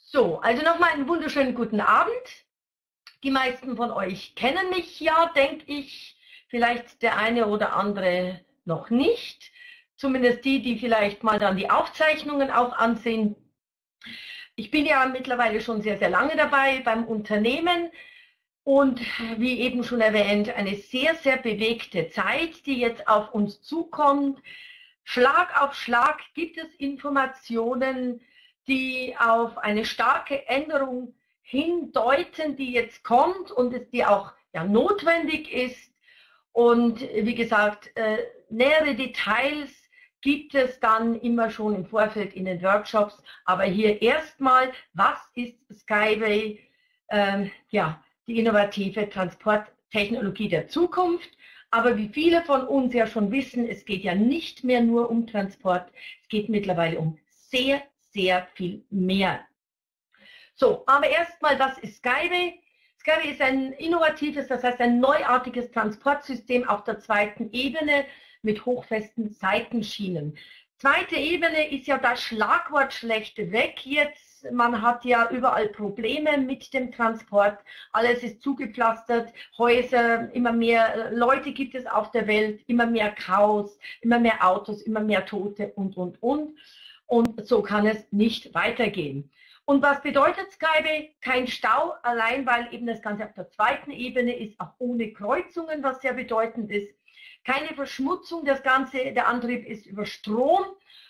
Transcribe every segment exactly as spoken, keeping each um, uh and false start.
So, also nochmal einen wunderschönen guten Abend. Die meisten von euch kennen mich ja, denke ich, vielleicht der eine oder andere noch nicht. Zumindest die, die vielleicht mal dann die Aufzeichnungen auch ansehen. Ich bin ja mittlerweile schon sehr, sehr lange dabei beim Unternehmen und wie eben schon erwähnt, eine sehr, sehr bewegte Zeit, die jetzt auf uns zukommt. Schlag auf Schlag gibt es Informationen, die auf eine starke Änderung hindeuten, die jetzt kommt und die auch ja, notwendig ist. Und wie gesagt, äh, nähere Details gibt es dann immer schon im Vorfeld in den Workshops. Aber hier erstmal, was ist Skyway? Ähm, ja, die innovative Transporttechnologie der Zukunft. Aber wie viele von uns ja schon wissen, es geht ja nicht mehr nur um Transport, es geht mittlerweile um sehr, sehr viel mehr. So, aber erstmal, was ist Skyway? Skyway ist ein innovatives, das heißt ein neuartiges Transportsystem auf der zweiten Ebene mit hochfesten Seitenschienen. Zweite Ebene ist ja das Schlagwort schlechtweg jetzt. Man hat ja überall Probleme mit dem Transport. Alles ist zugepflastert, Häuser, immer mehr Leute gibt es auf der Welt, immer mehr Chaos, immer mehr Autos, immer mehr Tote und, und, und. Und so kann es nicht weitergehen. Und was bedeutet Skyway? Kein Stau, allein weil eben das Ganze auf der zweiten Ebene ist, auch ohne Kreuzungen, was sehr bedeutend ist. Keine Verschmutzung, das Ganze, der Antrieb ist über Strom,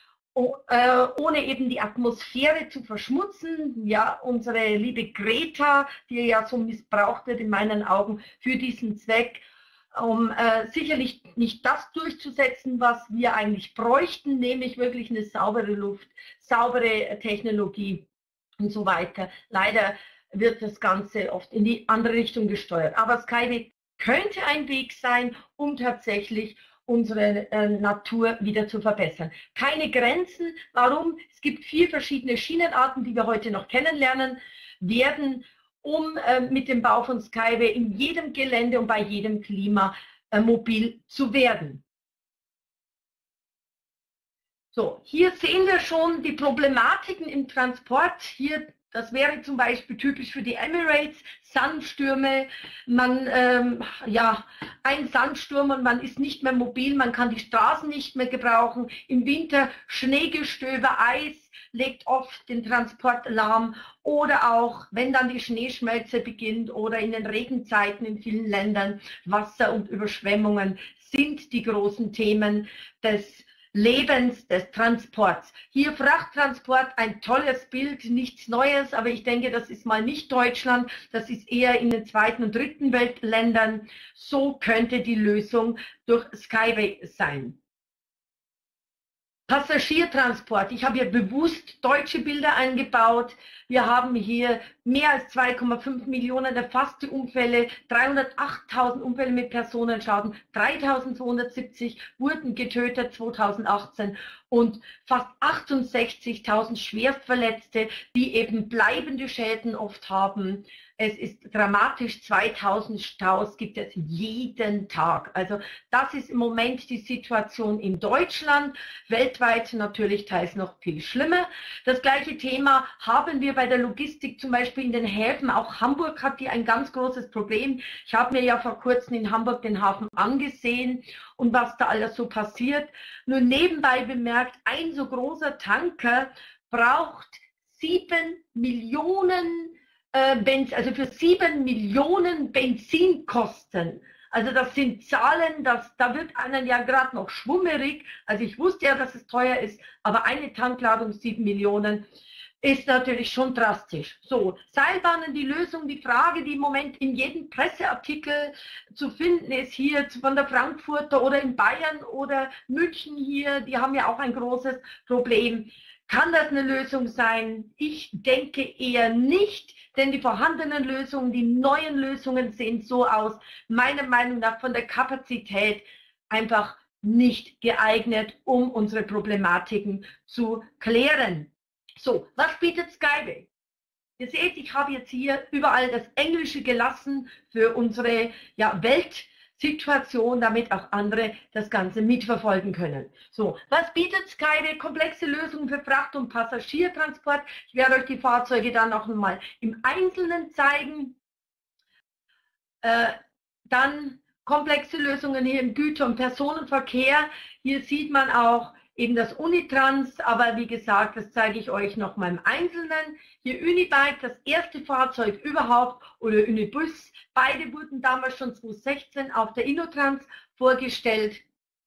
ohne eben die Atmosphäre zu verschmutzen. Ja, unsere liebe Greta, die ja so missbraucht wird in meinen Augen für diesen Zweck, um äh, sicherlich nicht das durchzusetzen, was wir eigentlich bräuchten, nämlich wirklich eine saubere Luft, saubere Technologie und so weiter. Leider wird das Ganze oft in die andere Richtung gesteuert. Aber Skyway könnte ein Weg sein, um tatsächlich unsere äh, Natur wieder zu verbessern. Keine Grenzen. Warum? Es gibt vier verschiedene Schienenarten, die wir heute noch kennenlernen werden, um äh, mit dem Bau von Skyway in jedem Gelände und bei jedem Klima äh, mobil zu werden. So, hier sehen wir schon die Problematiken im Transport. Hier, das wäre zum Beispiel typisch für die Emirates, Sandstürme. Man, ähm, ja, ein Sandsturm und man ist nicht mehr mobil, man kann die Straßen nicht mehr gebrauchen. Im Winter Schneegestöber, Eis legt oft den Transport lahm. Oder auch, wenn dann die Schneeschmelze beginnt oder in den Regenzeiten in vielen Ländern, Wasser und Überschwemmungen sind die großen Themen des Lebens, des Transports. Hier Frachttransport, ein tolles Bild, nichts Neues, aber ich denke, das ist mal nicht Deutschland, das ist eher in den zweiten und dritten Weltländern. So könnte die Lösung durch Skyway sein. Passagiertransport. Ich habe hier bewusst deutsche Bilder eingebaut. Wir haben hier mehr als zwei Komma fünf Millionen erfasste Unfälle, dreihundertachttausend Unfälle mit Personenschaden, dreitausendzweihundertsiebzig wurden getötet zweitausendachtzehn und fast achtundsechzigtausend Schwerstverletzte, die eben bleibende Schäden oft haben. Es ist dramatisch, zweitausend Staus gibt es jeden Tag. Also das ist im Moment die Situation in Deutschland, weltweit natürlich teils noch viel schlimmer. Das gleiche Thema haben wir bei der Logistik, zum Beispiel in den Häfen. Auch Hamburg hat hier ein ganz großes Problem. Ich habe mir ja vor kurzem in Hamburg den Hafen angesehen und was da alles so passiert. Nur nebenbei bemerkt, ein so großer Tanker braucht sieben Millionen also für sieben Millionen Benzinkosten. Also das sind Zahlen, das, da wird einem ja gerade noch schwummerig. Also ich wusste ja, dass es teuer ist, aber eine Tankladung sieben Millionen ist natürlich schon drastisch. So, Seilbahnen, die Lösung, die Frage, die im Moment in jedem Presseartikel zu finden ist, hier von der Frankfurter oder in Bayern oder München hier, die haben ja auch ein großes Problem. Kann das eine Lösung sein? Ich denke eher nicht, denn die vorhandenen Lösungen, die neuen Lösungen sehen so aus, meiner Meinung nach von der Kapazität einfach nicht geeignet, um unsere Problematiken zu klären. So, was bietet Skyway? Ihr seht, ich habe jetzt hier überall das Englische gelassen für unsere ja, Welt. Situation, damit auch andere das Ganze mitverfolgen können. So, was bietet Skyway? Komplexe Lösungen für Fracht- und Passagiertransport. Ich werde euch die Fahrzeuge dann noch einmal im Einzelnen zeigen. Äh, dann komplexe Lösungen hier im Güter- und Personenverkehr. Hier sieht man auch eben das Unitrans, aber wie gesagt, das zeige ich euch noch mal im Einzelnen. Hier Unibike, das erste Fahrzeug überhaupt, oder Unibus. Beide wurden damals schon zweitausendsechzehn auf der Innotrans vorgestellt.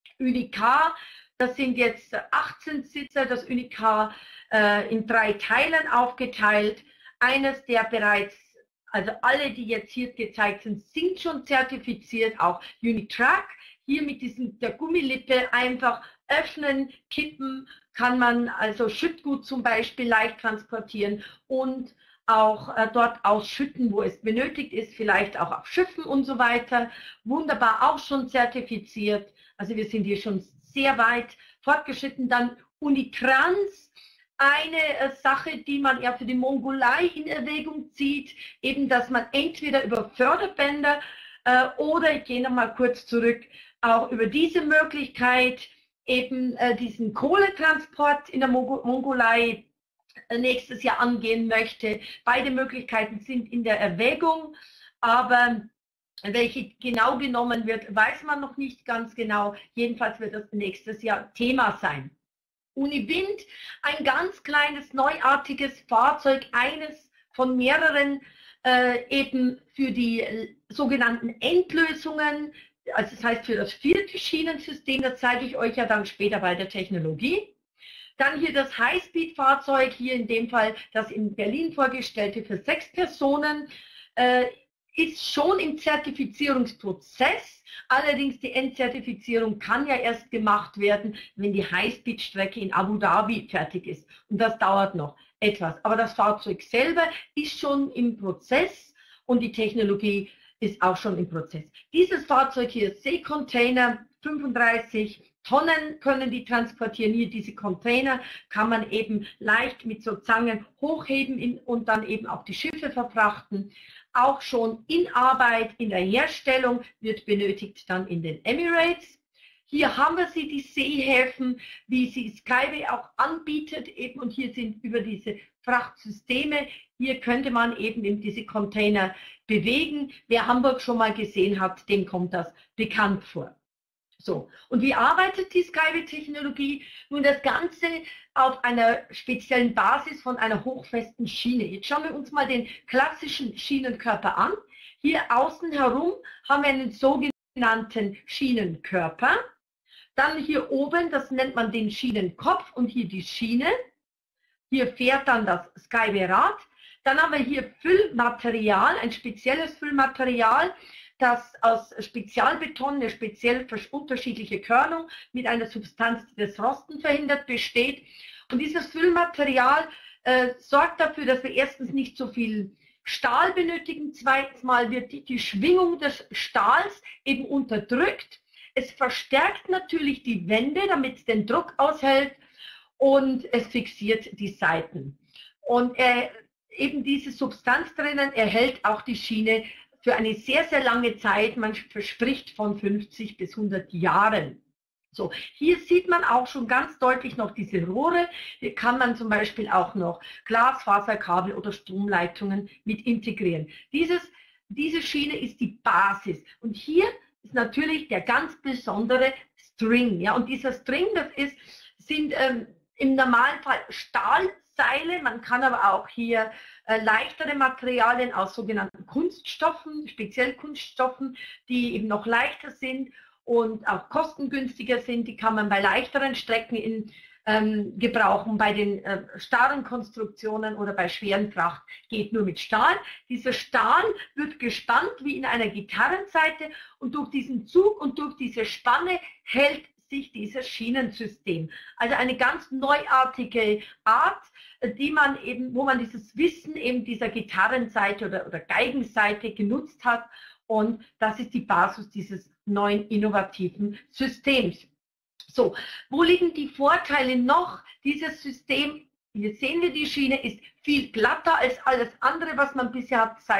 Unicar, das sind jetzt achtzehn Sitzer, das Unicar äh, in drei Teilen aufgeteilt. Eines der bereits, also alle, die jetzt hier gezeigt sind, sind schon zertifiziert, auch Unitrack. Hier mit diesem, der Gummilippe einfach öffnen, kippen, kann man also Schüttgut zum Beispiel leicht transportieren und auch äh, dort ausschütten, wo es benötigt ist, vielleicht auch auf Schiffen und so weiter. Wunderbar, auch schon zertifiziert. Also wir sind hier schon sehr weit fortgeschritten. Dann Unitrans, eine äh, Sache, die man ja für die Mongolei in Erwägung zieht, eben, dass man entweder über Förderbänder äh, oder, ich gehe nochmal kurz zurück, auch über diese Möglichkeit eben äh, diesen Kohletransport in der Mongolei äh, nächstes Jahr angehen möchte. Beide Möglichkeiten sind in der Erwägung, aber welche genau genommen wird, weiß man noch nicht ganz genau. Jedenfalls wird das nächstes Jahr Thema sein. Uniwind, ein ganz kleines, neuartiges Fahrzeug, eines von mehreren äh, eben für die äh, sogenannten Endlösungen, also das heißt für das vierte Schienensystem, das zeige ich euch ja dann später bei der Technologie. Dann hier das Highspeed-Fahrzeug, hier in dem Fall das in Berlin vorgestellte für sechs Personen, äh, ist schon im Zertifizierungsprozess. Allerdings die Endzertifizierung kann ja erst gemacht werden, wenn die Highspeed-Strecke in Abu Dhabi fertig ist. Und das dauert noch etwas. Aber das Fahrzeug selber ist schon im Prozess und die Technologie ist auch schon im Prozess. Dieses Fahrzeug hier, Seekontainer, fünfunddreißig Tonnen können die transportieren. Hier diese Container kann man eben leicht mit so Zangen hochheben in, und dann eben auf die Schiffe verfrachten. Auch schon in Arbeit, in der Herstellung wird benötigt dann in den Emirates. Hier haben wir sie, die Seehäfen, wie sie Skyway auch anbietet eben, und hier sind über diese Frachtsysteme, hier könnte man eben, eben diese Container bewegen. Wer Hamburg schon mal gesehen hat, dem kommt das bekannt vor. So, und wie arbeitet die Skyway-Technologie? Nun, das Ganze auf einer speziellen Basis von einer hochfesten Schiene. Jetzt schauen wir uns mal den klassischen Schienenkörper an. Hier außen herum haben wir einen sogenannten Schienenkörper. Dann hier oben, das nennt man den Schienenkopf, und hier die Schiene. Hier fährt dann das Skyway-Rad. Dann haben wir hier Füllmaterial, ein spezielles Füllmaterial, das aus Spezialbeton, eine speziell unterschiedliche Körnung mit einer Substanz, die das Rosten verhindert, besteht. Und dieses Füllmaterial äh, sorgt dafür, dass wir erstens nicht so viel Stahl benötigen. Zweitens mal wird die, die Schwingung des Stahls eben unterdrückt. Es verstärkt natürlich die Wände, damit es den Druck aushält, und es fixiert die Seiten. Und äh, eben diese Substanz drinnen erhält auch die Schiene für eine sehr, sehr lange Zeit. Man verspricht von fünfzig bis hundert Jahren. So, hier sieht man auch schon ganz deutlich noch diese Rohre. Hier kann man zum Beispiel auch noch Glasfaserkabel oder Stromleitungen mit integrieren. Dieses, diese Schiene ist die Basis. Und hier ist natürlich der ganz besondere String. Ja, und dieser String, das ist, sind ähm, im Normalfall Stahlseile. Man kann aber auch hier äh, leichtere Materialien aus sogenannten Kunststoffen, speziell Kunststoffen, die eben noch leichter sind und auch kostengünstiger sind. Die kann man bei leichteren Strecken in, ähm, gebrauchen. Bei den äh, starren Konstruktionen oder bei schweren Fracht geht nur mit Stahl. Dieser Stahl wird gespannt wie in einer Gitarrenseite, und durch diesen Zug und durch diese Spanne hält sich dieses Schienensystem. Also eine ganz neuartige Art, die man eben, wo man dieses Wissen eben dieser Gitarrenseite oder, oder Geigenseite genutzt hat, und das ist die Basis dieses neuen innovativen Systems. So, wo liegen die Vorteile noch? Dieses System, hier sehen wir, die Schiene ist viel glatter als alles andere, was man bisher hat, sei es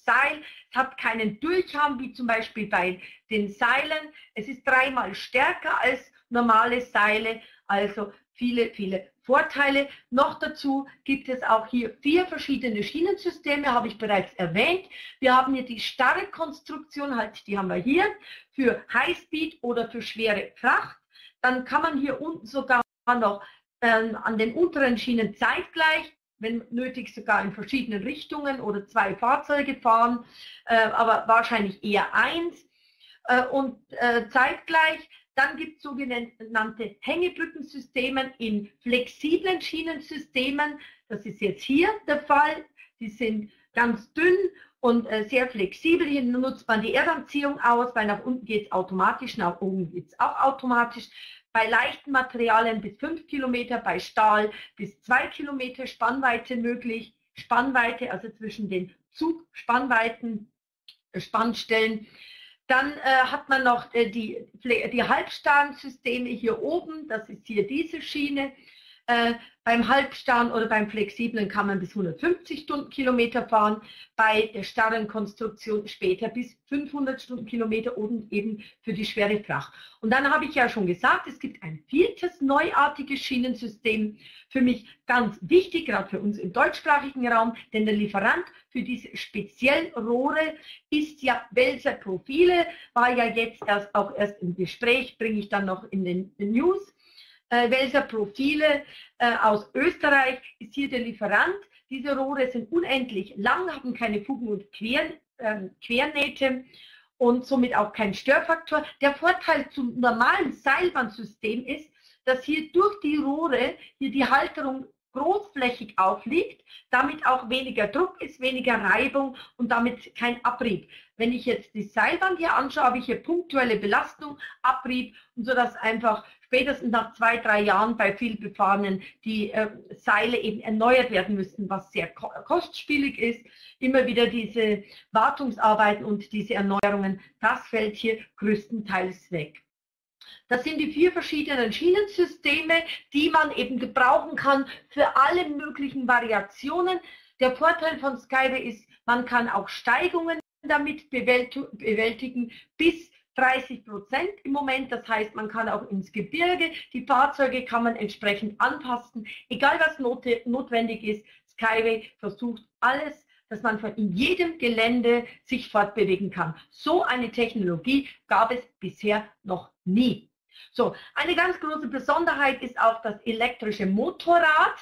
Seil. Es hat keinen Durchhang, wie zum Beispiel bei den Seilen. Es ist dreimal stärker als normale Seile, also viele, viele Vorteile. Noch dazu gibt es auch hier vier verschiedene Schienensysteme, habe ich bereits erwähnt. Wir haben hier die starre Konstruktion, halt, die haben wir hier, für Highspeed oder für schwere Fracht. Dann kann man hier unten sogar noch ähm, an den unteren Schienen zeitgleich, wenn nötig sogar in verschiedenen Richtungen oder zwei Fahrzeuge fahren, äh, aber wahrscheinlich eher eins. Äh, und äh, zeitgleich, dann gibt es sogenannte Hängebrückensysteme in flexiblen Schienensystemen. Das ist jetzt hier der Fall. Die sind ganz dünn und äh, sehr flexibel. Hier nutzt man die Erdanziehung aus, weil nach unten geht es automatisch, nach oben geht es auch automatisch. Bei leichten Materialien bis fünf Kilometer, bei Stahl bis zwei Kilometer Spannweite möglich. Spannweite, also zwischen den Zugspannweiten, Spannstellen. Dann äh, hat man noch äh, die, die Halbstarrensysteme hier oben, das ist hier diese Schiene. Äh, beim Halbstarren oder beim Flexiblen kann man bis hundertfünfzig Stundenkilometer fahren, bei der starren Konstruktion später bis fünfhundert Stundenkilometer und eben für die schwere Fracht. Und dann habe ich ja schon gesagt, es gibt ein viertes neuartiges Schienensystem, für mich ganz wichtig, gerade für uns im deutschsprachigen Raum, denn der Lieferant für diese speziellen Rohre ist ja Welser Profile, war ja jetzt erst auch erst im Gespräch, bringe ich dann noch in den, den News. Äh, Welser Profile äh, aus Österreich ist hier der Lieferant. Diese Rohre sind unendlich lang, haben keine Fugen und Quer, äh, Quernähte und somit auch kein Störfaktor. Der Vorteil zum normalen Seilbandsystem ist, dass hier durch die Rohre hier die Halterung großflächig aufliegt, damit auch weniger Druck ist, weniger Reibung und damit kein Abrieb. Wenn ich jetzt die Seilbahn hier anschaue, habe ich hier punktuelle Belastung, Abrieb und so, dass einfach spätestens nach zwei, drei Jahren bei vielbefahrenen die äh, Seile eben erneuert werden müssten, was sehr ko kostspielig ist. Immer wieder diese Wartungsarbeiten und diese Erneuerungen, das fällt hier größtenteils weg. Das sind die vier verschiedenen Schienensysteme, die man eben gebrauchen kann für alle möglichen Variationen. Der Vorteil von Skyway ist, man kann auch Steigungen damit bewältigen bis dreißig Prozent im Moment. Das heißt, man kann auch ins Gebirge, die Fahrzeuge kann man entsprechend anpassen. Egal was not notwendig ist, Skyway versucht alles, dass man von in jedem Gelände sich fortbewegen kann. So eine Technologie gab es bisher noch nie. So, eine ganz große Besonderheit ist auch das elektrische Motorrad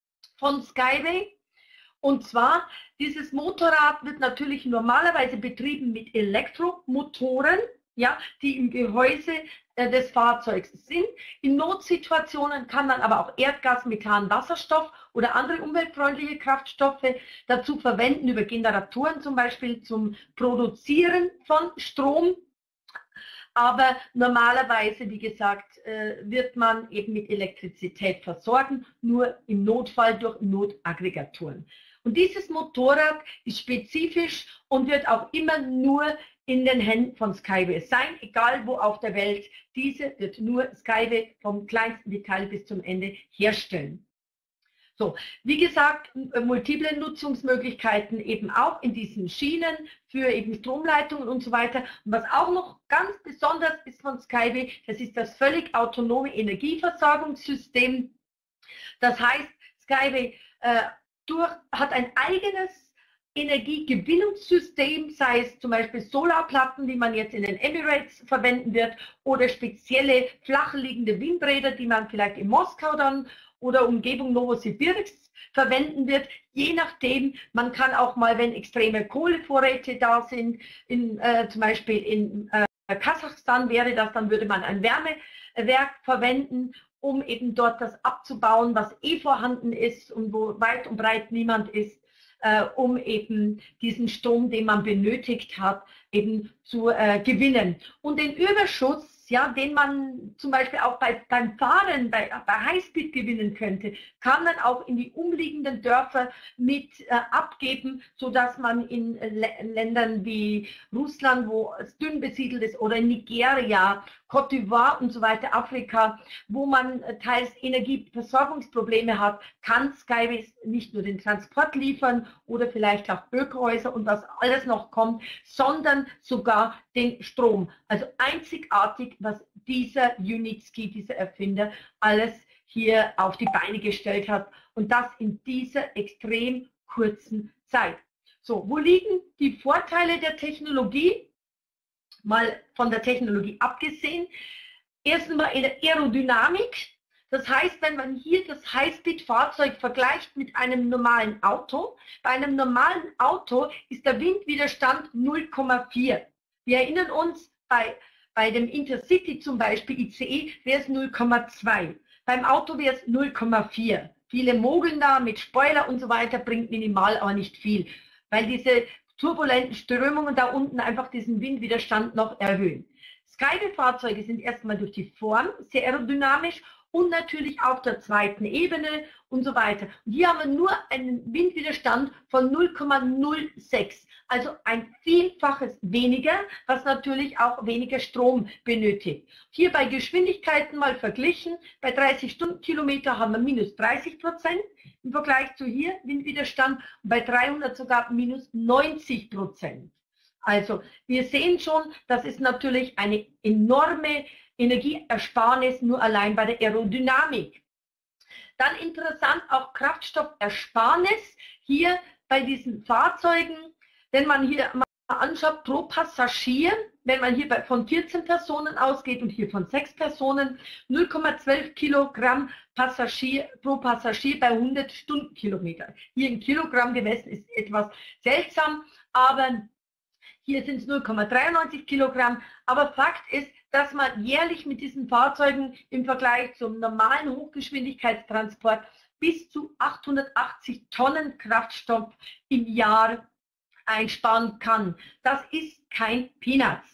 von Skyway. Und zwar, dieses Motorrad wird natürlich normalerweise betrieben mit Elektromotoren, ja, die im Gehäuse äh, des Fahrzeugs sind. In Notsituationen kann man aber auch Erdgas, Methan, Wasserstoff oder andere umweltfreundliche Kraftstoffe dazu verwenden, über Generatoren zum Beispiel zum Produzieren von Strom. Aber normalerweise, wie gesagt, wird man eben mit Elektrizität versorgen, nur im Notfall durch Notaggregatoren. Und dieses Motorrad ist spezifisch und wird auch immer nur in den Händen von Skyway sein, egal wo auf der Welt. Diese wird nur Skyway vom kleinsten Detail bis zum Ende herstellen. So, wie gesagt, multiple Nutzungsmöglichkeiten eben auch in diesen Schienen für eben Stromleitungen und so weiter. Und was auch noch ganz besonders ist von Skyway, das ist das völlig autonome Energieversorgungssystem. Das heißt, Skyway äh, durch, hat ein eigenes Energiegewinnungssystem, sei es zum Beispiel Solarplatten, die man jetzt in den Emirates verwenden wird, oder spezielle flachliegende Windräder, die man vielleicht in Moskau dann oder Umgebung Novosibirsks verwenden wird, je nachdem. Man kann auch mal, wenn extreme Kohlevorräte da sind, in, äh, zum Beispiel in äh, Kasachstan wäre das, dann würde man ein Wärmewerk verwenden, um eben dort das abzubauen, was eh vorhanden ist und wo weit und breit niemand ist, äh, um eben diesen Strom, den man benötigt hat, eben zu äh, gewinnen. Und den Überschuss, ja, den man zum Beispiel auch bei, beim Fahren, bei, bei Highspeed gewinnen könnte, kann man auch in die umliegenden Dörfer mit äh, abgeben, sodass man in äh, Ländern wie Russland, wo es dünn besiedelt ist, oder in Nigeria Côte d'Ivoire und so weiter, Afrika, wo man teils Energieversorgungsprobleme hat, kann Skyways nicht nur den Transport liefern oder vielleicht auch Ökohäuser und was alles noch kommt, sondern sogar den Strom. Also einzigartig, was dieser Unitsky, dieser Erfinder, alles hier auf die Beine gestellt hat und das in dieser extrem kurzen Zeit. So, wo liegen die Vorteile der Technologie? Mal von der Technologie abgesehen. Erstens mal in der Aerodynamik. Das heißt, wenn man hier das Highspeed-Fahrzeug vergleicht mit einem normalen Auto, bei einem normalen Auto ist der Windwiderstand null Komma vier. Wir erinnern uns, bei, bei dem Intercity zum Beispiel, I C E, wäre es null Komma zwei. Beim Auto wäre es null Komma vier. Viele mogeln da mit Spoiler und so weiter, bringt minimal, aber nicht viel, weil diese turbulenten Strömungen da unten einfach diesen Windwiderstand noch erhöhen. Skyway-Fahrzeuge sind erstmal durch die Form sehr aerodynamisch und natürlich auf der zweiten Ebene und so weiter. Und hier haben wir nur einen Windwiderstand von null Komma null sechs, also ein Vielfaches weniger, was natürlich auch weniger Strom benötigt. Hier bei Geschwindigkeiten mal verglichen, bei dreißig Stundenkilometer haben wir minus dreißig Prozent im Vergleich zu hier Windwiderstand und bei dreihundert sogar minus neunzig Prozent. Also wir sehen schon, das ist natürlich eine enorme Energieersparnis nur allein bei der Aerodynamik. Dann interessant auch Kraftstoffersparnis hier bei diesen Fahrzeugen, wenn man hier mal anschaut pro Passagier, wenn man hier von vierzehn Personen ausgeht und hier von sechs Personen, null Komma zwölf Kilogramm Passagier, pro Passagier bei hundert Stundenkilometern. Hier in Kilogramm gemessen ist etwas seltsam, aber hier sind es null Komma dreiundneunzig Kilogramm. Aber Fakt ist, dass man jährlich mit diesen Fahrzeugen im Vergleich zum normalen Hochgeschwindigkeitstransport bis zu achthundertachtzig Tonnen Kraftstoff im Jahr einsparen kann. Das ist kein Peanuts.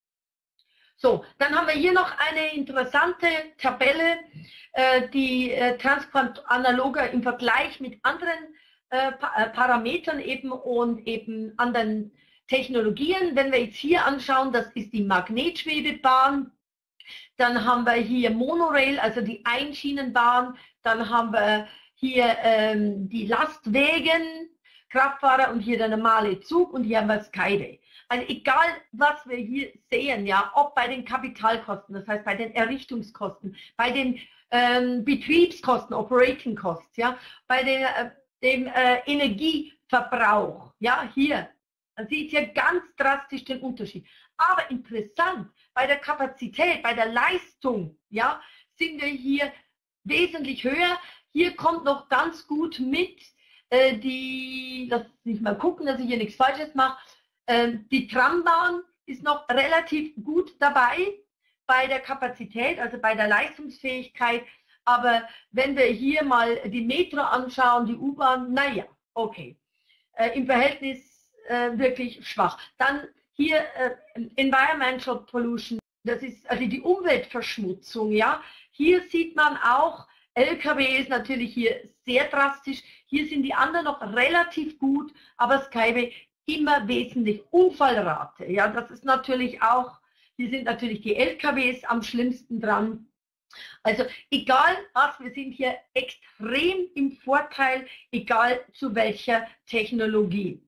So, dann haben wir hier noch eine interessante Tabelle, äh, die äh, Transport analoger im Vergleich mit anderen äh, pa Parametern eben und eben anderen Technologien. Wenn wir jetzt hier anschauen, das ist die Magnetschwebebahn, dann haben wir hier Monorail, also die Einschienenbahn, dann haben wir hier ähm, die Lastwagen, Kraftfahrer und hier der normale Zug und hier haben wir Skyway. Also egal, was wir hier sehen, ja, ob bei den Kapitalkosten, das heißt bei den Errichtungskosten, bei den ähm, Betriebskosten, Operating Costs, ja, bei den, äh, dem äh, Energieverbrauch, ja, hier, man sieht hier ganz drastisch den Unterschied. Aber interessant, bei der Kapazität, bei der Leistung, ja, sind wir hier wesentlich höher. Hier kommt noch ganz gut mit, äh, die, lass mich mal gucken, dass ich hier nichts Falsches mache, äh, die Trambahn ist noch relativ gut dabei bei der Kapazität, also bei der Leistungsfähigkeit. Aber wenn wir hier mal die Metro anschauen, die U-Bahn, naja, okay, äh, im Verhältnis äh, wirklich schwach. Dann hier äh, Environmental Pollution, das ist also die Umweltverschmutzung, ja. Hier sieht man auch, L K W ist natürlich hier sehr drastisch. Hier sind die anderen noch relativ gut, aber Skyway immer wesentlich. Unfallrate, ja, das ist natürlich auch, hier sind natürlich die L K Ws am schlimmsten dran. Also egal was, wir sind hier extrem im Vorteil, egal zu welcher Technologie.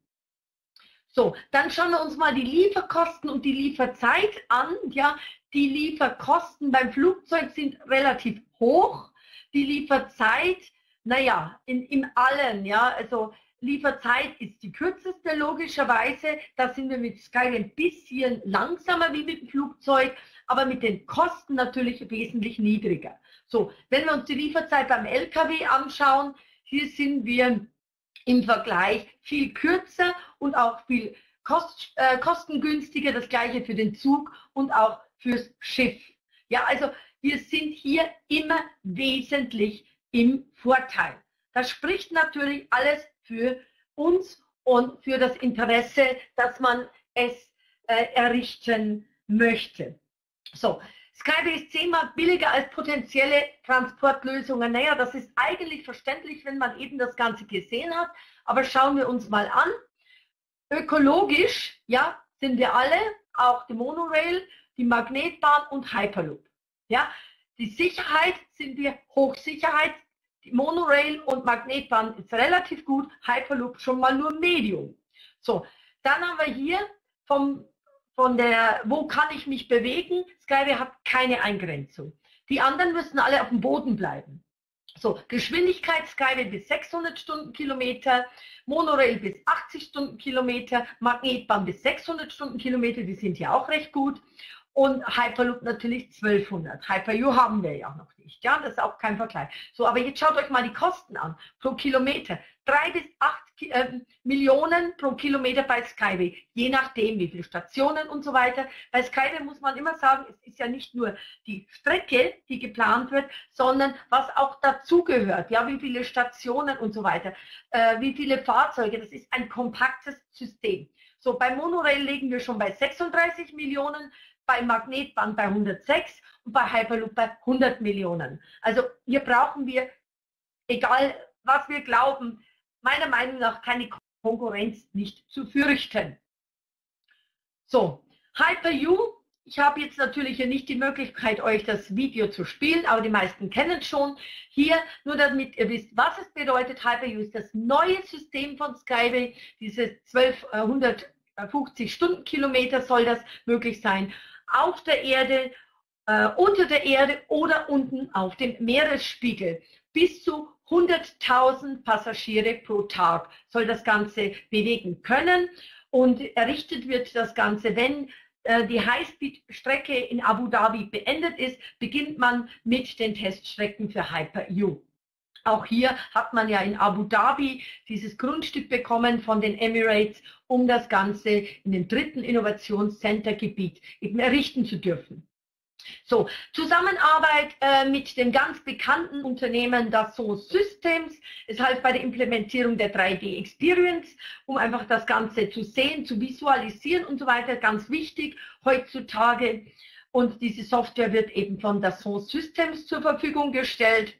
So, dann schauen wir uns mal die Lieferkosten und die Lieferzeit an. Ja, die Lieferkosten beim Flugzeug sind relativ hoch. Die Lieferzeit, naja, in, in allen, ja, also Lieferzeit ist die kürzeste logischerweise. Da sind wir mit Skyway ein bisschen langsamer wie mit dem Flugzeug, aber mit den Kosten natürlich wesentlich niedriger. So, wenn wir uns die Lieferzeit beim L K W anschauen, hier sind wir im Vergleich viel kürzer und auch viel kost, äh, kostengünstiger, das gleiche für den Zug und auch fürs Schiff. Ja, also wir sind hier immer wesentlich im Vorteil. Das spricht natürlich alles für uns und für das Interesse, dass man es äh, errichten möchte. So, Skyway ist zehnmal billiger als potenzielle Transportlösungen. Naja, das ist eigentlich verständlich, wenn man eben das Ganze gesehen hat. Aber schauen wir uns mal an. Ökologisch, ja, sind wir alle, auch die Monorail, die Magnetbahn und Hyperloop. Ja, die Sicherheit sind wir Hochsicherheit, die Monorail und Magnetbahn ist relativ gut, Hyperloop schon mal nur Medium. So, dann haben wir hier vom, von der, wo kann ich mich bewegen? Skyway hat keine Eingrenzung. Die anderen müssen alle auf dem Boden bleiben. So, Geschwindigkeit Skyway bis sechshundert Stundenkilometer, Monorail bis achtzig Stundenkilometer, Magnetbahn bis sechshundert Stundenkilometer, die sind ja auch recht gut. Und Hyperloop natürlich zwölfhundert. Hyper-U haben wir ja noch nicht. Ja, das ist auch kein Vergleich. So, aber jetzt schaut euch mal die Kosten an pro Kilometer. Drei bis acht äh, Millionen pro Kilometer bei Skyway, je nachdem, wie viele Stationen und so weiter. Bei Skyway muss man immer sagen, es ist ja nicht nur die Strecke, die geplant wird, sondern was auch dazugehört. Ja, wie viele Stationen und so weiter, äh, wie viele Fahrzeuge. Das ist ein kompaktes System. So, bei Monorail liegen wir schon bei sechsunddreißig Millionen. Bei Magnetbahn bei hundertsechs und bei Hyperloop bei hundert Millionen. Also hier brauchen wir, egal was wir glauben, meiner Meinung nach keine Konkurrenz nicht zu fürchten. So, Hyper-U, ich habe jetzt natürlich hier nicht die Möglichkeit, euch das Video zu spielen, aber die meisten kennen es schon. Hier, nur damit ihr wisst, was es bedeutet, Hyper-U ist das neue System von Skyway, diese zwölfhundertfünfzig Stundenkilometer soll das möglich sein. Auf der Erde, äh, unter der Erde oder unten auf dem Meeresspiegel. Bis zu hunderttausend Passagiere pro Tag soll das Ganze bewegen können. Und errichtet wird das Ganze, wenn äh, die Highspeed-Strecke in Abu Dhabi beendet ist, beginnt man mit den Teststrecken für Hyper-U. Auch hier hat man ja in Abu Dhabi dieses Grundstück bekommen von den Emirates, um das Ganze in dem dritten Innovationscenter-Gebiet eben errichten zu dürfen. So, Zusammenarbeit äh, mit dem ganz bekannten Unternehmen Dassault Systems ist halt bei der Implementierung der drei D Experience, um einfach das Ganze zu sehen, zu visualisieren und so weiter, ganz wichtig heutzutage. Und diese Software wird eben von Dassault Systems zur Verfügung gestellt.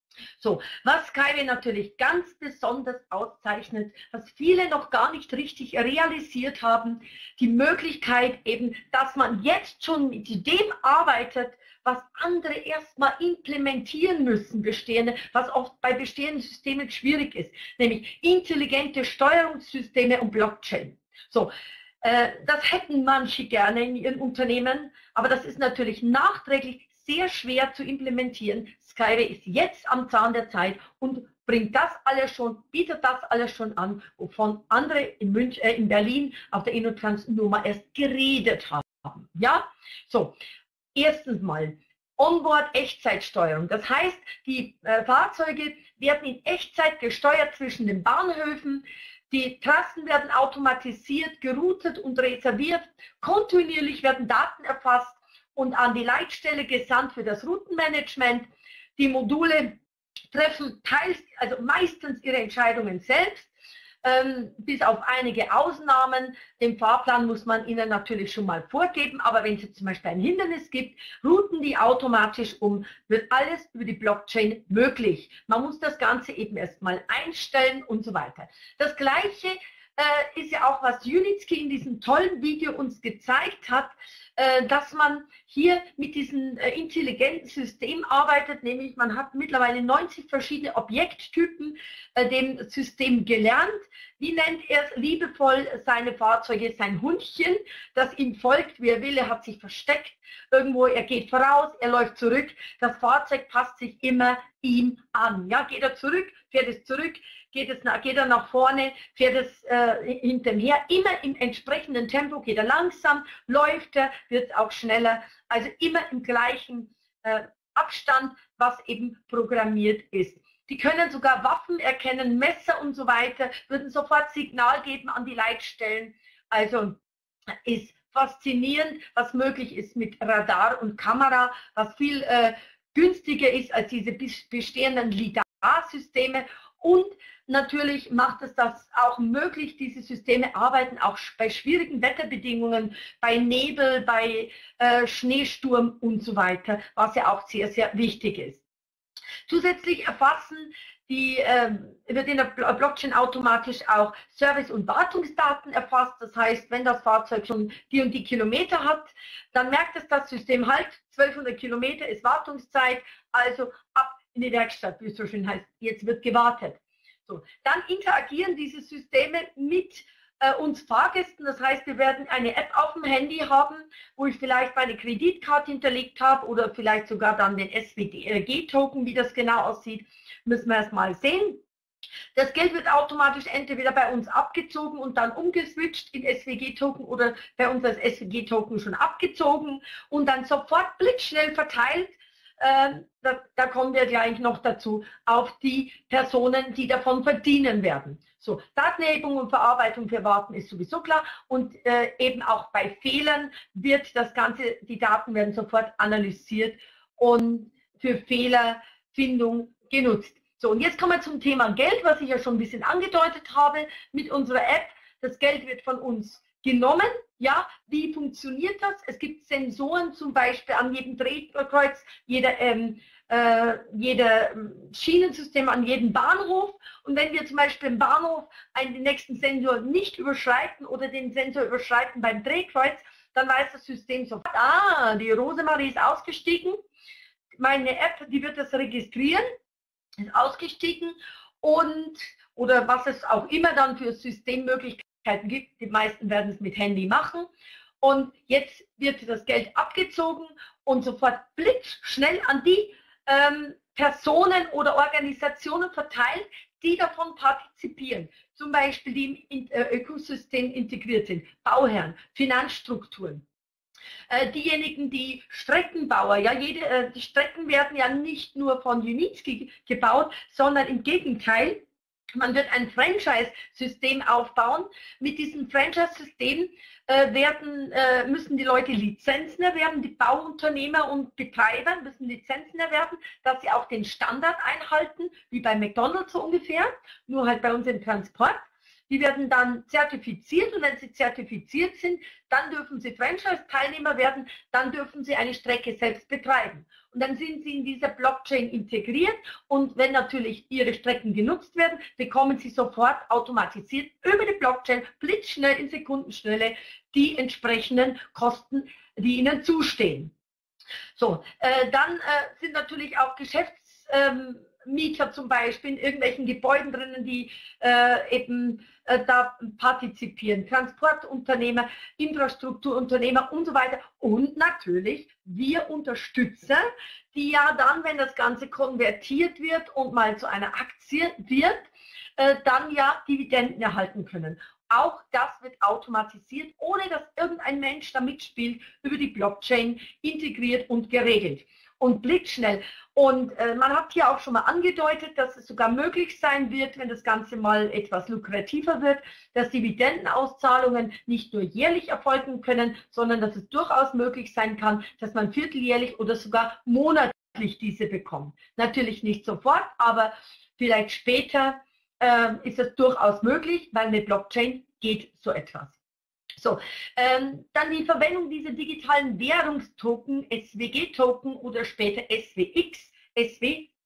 So, was Skyway natürlich ganz besonders auszeichnet, was viele noch gar nicht richtig realisiert haben, die Möglichkeit eben, dass man jetzt schon mit dem arbeitet, was andere erstmal implementieren müssen, bestehende, was oft bei bestehenden Systemen schwierig ist, nämlich intelligente Steuerungssysteme und Blockchain. So, äh, das hätten manche gerne in ihren Unternehmen, aber das ist natürlich nachträglich sehr schwer zu implementieren. Skyway ist jetzt am Zahn der Zeit und bringt das alles schon, bietet das alles schon an, wovon andere in, München, äh, in Berlin auf der InnoTrans nur mal erst geredet haben. Ja, so, erstens mal Onboard-Echtzeitsteuerung. Das heißt, die äh, Fahrzeuge werden in Echtzeit gesteuert zwischen den Bahnhöfen. Die Trassen werden automatisiert, geroutet und reserviert. Kontinuierlich werden Daten erfasst und an die Leitstelle gesandt für das Routenmanagement. Die Module treffen teils, also meistens ihre Entscheidungen selbst, ähm, bis auf einige Ausnahmen. Den Fahrplan muss man ihnen natürlich schon mal vorgeben, aber wenn es zum Beispiel ein Hindernis gibt, routen die automatisch um, wird alles über die Blockchain möglich. Man muss das Ganze eben erstmal einstellen und so weiter. Das Gleiche äh, ist ja auch, was Unitsky in diesem tollen Video uns gezeigt hat, äh, dass man hier mit diesem äh, intelligenten System arbeitet, nämlich man hat mittlerweile neunzig verschiedene Objekttypen äh, dem System gelernt. Wie nennt er es liebevoll seine Fahrzeuge? Sein Hundchen, das ihm folgt, wie er will, er hat sich versteckt irgendwo, er geht voraus, er läuft zurück. Das Fahrzeug passt sich immer ihm an. Ja, geht er zurück, fährt es zurück, geht, es nach, geht er nach vorne, fährt es äh, hinter her, immer im entsprechenden Tempo, geht er langsam, läuft er, wird auch schneller, also immer im gleichen äh, Abstand, was eben programmiert ist. Die können sogar Waffen erkennen, Messer und so weiter, würden sofort Signal geben an die Leitstellen. Also ist faszinierend, was möglich ist mit Radar und Kamera, was viel äh, günstiger ist als diese bestehenden LiDAR-Systeme. Und natürlich macht es das auch möglich, diese Systeme arbeiten auch bei schwierigen Wetterbedingungen, bei Nebel, bei äh, Schneesturm und so weiter, was ja auch sehr, sehr wichtig ist. Zusätzlich erfassen die, äh, wird in der Blockchain automatisch auch Service- und Wartungsdaten erfasst. Das heißt, wenn das Fahrzeug schon die und die Kilometer hat, dann merkt es das System halt, zwölfhundert Kilometer ist Wartungszeit, also ab in die Werkstatt, wie es so schön heißt, jetzt wird gewartet. So, dann interagieren diese Systeme mit äh, uns Fahrgästen. Das heißt, wir werden eine App auf dem Handy haben, wo ich vielleicht meine Kreditkarte hinterlegt habe oder vielleicht sogar dann den S W G-Token, wie das genau aussieht, müssen wir erst mal sehen. Das Geld wird automatisch entweder bei uns abgezogen und dann umgeswitcht in S W G-Token oder bei uns als S W G-Token schon abgezogen und dann sofort blitzschnell verteilt. Ähm, da, da kommen wir gleich noch dazu, auf die Personen, die davon verdienen werden. So, Datenerhebung und Verarbeitung für Warten ist sowieso klar und äh, eben auch bei Fehlern wird das Ganze, die Daten werden sofort analysiert und für Fehlerfindung genutzt. So, und jetzt kommen wir zum Thema Geld, was ich ja schon ein bisschen angedeutet habe mit unserer App. Das Geld wird von uns genommen. Ja, wie funktioniert das? Es gibt Sensoren zum Beispiel an jedem Drehkreuz, jeder, ähm, äh, jeder Schienensystem an jedem Bahnhof. Und wenn wir zum Beispiel im Bahnhof einen, den nächsten Sensor nicht überschreiten oder den Sensor überschreiten beim Drehkreuz, dann weiß das System sofort, ah, die Rosemarie ist ausgestiegen. Meine App, die wird das registrieren, ist ausgestiegen und, oder was es auch immer dann für Systemmöglichkeiten gibt. Die meisten werden es mit Handy machen. Und jetzt wird das Geld abgezogen und sofort blitzschnell an die ähm, Personen oder Organisationen verteilt, die davon partizipieren. Zum Beispiel die im äh, Ökosystem integriert sind. Bauherren, Finanzstrukturen. Äh, diejenigen, die Streckenbauer, ja, jede, äh, die Strecken werden ja nicht nur von Unitzki gebaut, sondern im Gegenteil, man wird ein Franchise-System aufbauen. Mit diesem Franchise-System äh, werden, äh, müssen die Leute Lizenzen erwerben, die Bauunternehmer und Betreiber müssen Lizenzen erwerben, dass sie auch den Standard einhalten, wie bei McDonald's so ungefähr, nur halt bei uns im Transport. Die werden dann zertifiziert und wenn sie zertifiziert sind, dann dürfen sie Franchise-Teilnehmer werden, dann dürfen sie eine Strecke selbst betreiben. Und dann sind sie in dieser Blockchain integriert und wenn natürlich ihre Strecken genutzt werden, bekommen sie sofort automatisiert über die Blockchain blitzschnell in Sekundenschnelle die entsprechenden Kosten, die ihnen zustehen. So, äh, dann äh, sind natürlich auch Geschäfts... Ähm, Mieter zum Beispiel in irgendwelchen Gebäuden drinnen, die äh, eben äh, da partizipieren, Transportunternehmer, Infrastrukturunternehmer und so weiter und natürlich wir Unterstützer, die ja dann, wenn das Ganze konvertiert wird und mal zu einer Aktie wird, äh, dann ja Dividenden erhalten können. Auch das wird automatisiert, ohne dass irgendein Mensch da mitspielt, über die Blockchain integriert und geregelt. Und blitzschnell. Und äh, man hat hier auch schon mal angedeutet, dass es sogar möglich sein wird, wenn das Ganze mal etwas lukrativer wird, dass Dividendenauszahlungen nicht nur jährlich erfolgen können, sondern dass es durchaus möglich sein kann, dass man vierteljährlich oder sogar monatlich diese bekommt. Natürlich nicht sofort, aber vielleicht später äh, ist es durchaus möglich, weil eine Blockchain geht so etwas. So, ähm, dann die Verwendung dieser digitalen Währungstoken, S W G-Token oder später S W X, S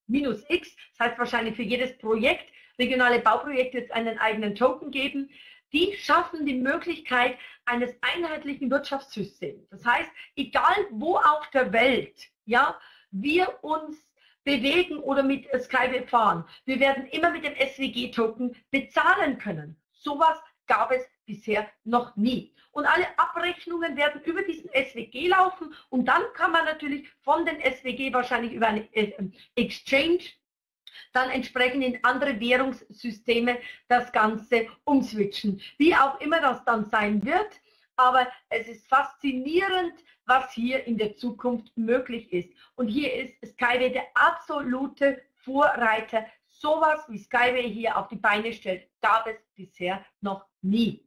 W-X, das heißt wahrscheinlich für jedes Projekt, regionale Bauprojekte jetzt einen eigenen Token geben, die schaffen die Möglichkeit eines einheitlichen Wirtschaftssystems. Das heißt, egal wo auf der Welt, ja, wir uns bewegen oder mit Skyway fahren, wir werden immer mit dem S W G-Token bezahlen können. Sowas gab es bisher noch nie. Und alle Abrechnungen werden über diesen S W G laufen und dann kann man natürlich von den S W G wahrscheinlich über eine Exchange dann entsprechend in andere Währungssysteme das Ganze umswitchen. Wie auch immer das dann sein wird, aber es ist faszinierend, was hier in der Zukunft möglich ist. Und hier ist Skyway der absolute Vorreiter. Sowas wie Skyway hier auf die Beine stellt, gab es bisher noch nie.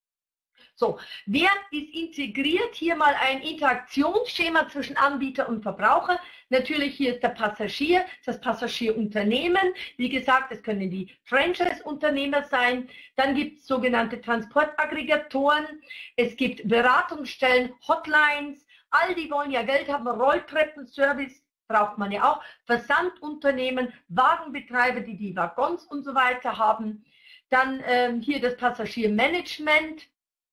So, wer ist integriert? Hier mal ein Interaktionsschema zwischen Anbieter und Verbraucher. Natürlich hier ist der Passagier, das Passagierunternehmen. Wie gesagt, es können die Franchise-Unternehmer sein. Dann gibt es sogenannte Transportaggregatoren. Es gibt Beratungsstellen, Hotlines. All die wollen ja Geld haben, Rolltreppenservice. braucht man ja auch, Versandunternehmen, Wagenbetreiber, die die Waggons und so weiter haben, dann ähm, hier das Passagiermanagement,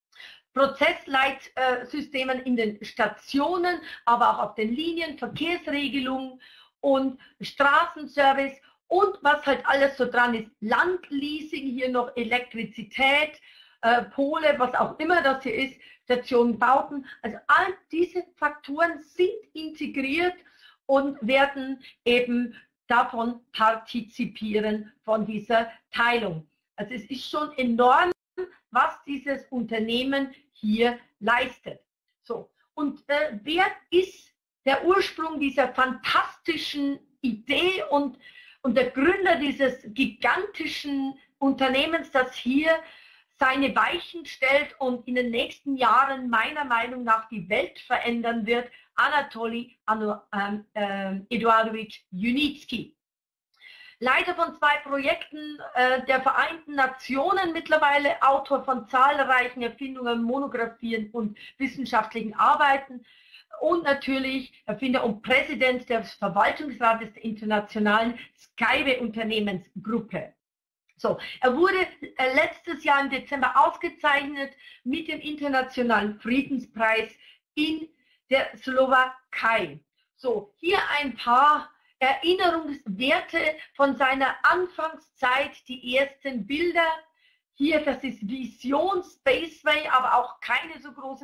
Prozessleitsystemen in den Stationen, aber auch auf den Linien, Verkehrsregelung und Straßenservice und was halt alles so dran ist, Landleasing, hier noch Elektrizität, äh, Pole, was auch immer das hier ist, Stationen, Bauten. Also all diese Faktoren sind integriert und werden eben davon partizipieren, von dieser Teilung. Also es ist schon enorm, was dieses Unternehmen hier leistet. So, und äh, wer ist der Ursprung dieser fantastischen Idee und, und der Gründer dieses gigantischen Unternehmens, das hier seine Weichen stellt und in den nächsten Jahren meiner Meinung nach die Welt verändern wird? Anatoli ähm, äh, Eduardowitsch Junicki. Leiter von zwei Projekten äh, der Vereinten Nationen, mittlerweile Autor von zahlreichen Erfindungen, Monographien und wissenschaftlichen Arbeiten und natürlich Erfinder und Präsident des Verwaltungsrates der internationalen Skyway-Unternehmensgruppe. So, er wurde äh, letztes Jahr im Dezember ausgezeichnet mit dem Internationalen Friedenspreis in der Slowakei. So, hier ein paar Erinnerungswerte von seiner Anfangszeit, die ersten Bilder. Hier, das ist Vision Spaceway, aber auch keine so große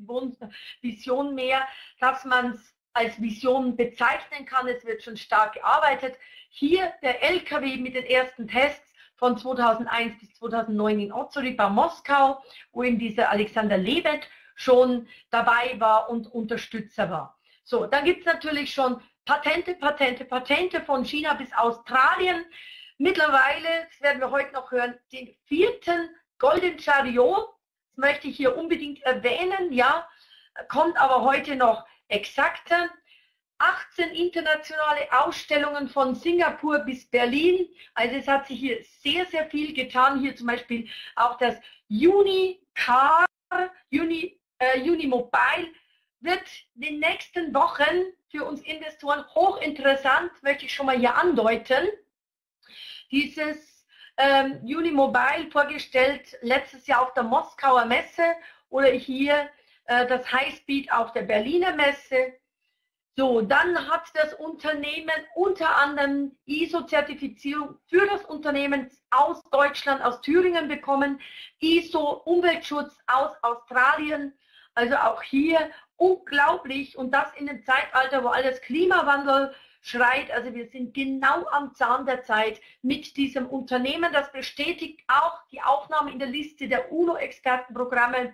Vision mehr, dass man es als Vision bezeichnen kann. Es wird schon stark gearbeitet. Hier der L K W mit den ersten Tests von zweitausendeins bis zweitausendneun in Ozori bei Moskau, wo eben dieser Alexander Lebed schon dabei war und Unterstützer war. So, dann gibt es natürlich schon Patente, Patente, Patente von China bis Australien. Mittlerweile, das werden wir heute noch hören, den vierten Golden Chariot, das möchte ich hier unbedingt erwähnen, ja, kommt aber heute noch exakter. achtzehn internationale Ausstellungen von Singapur bis Berlin. Also es hat sich hier sehr, sehr viel getan. Hier zum Beispiel auch das Unicar, Uni, äh, Unimobile wird in den nächsten Wochen für uns Investoren hochinteressant, möchte ich schon mal hier andeuten. Dieses ähm, Unimobile vorgestellt letztes Jahr auf der Moskauer Messe oder hier äh, das Highspeed auf der Berliner Messe. So, dann hat das Unternehmen unter anderem I S O-Zertifizierung für das Unternehmen aus Deutschland, aus Thüringen bekommen, I S O Umweltschutz aus Australien, also auch hier unglaublich und das in einem Zeitalter, wo alles Klimawandel schreit. Also wir sind genau am Zahn der Zeit mit diesem Unternehmen. Das bestätigt auch die Aufnahme in der Liste der UNO-Expertenprogramme,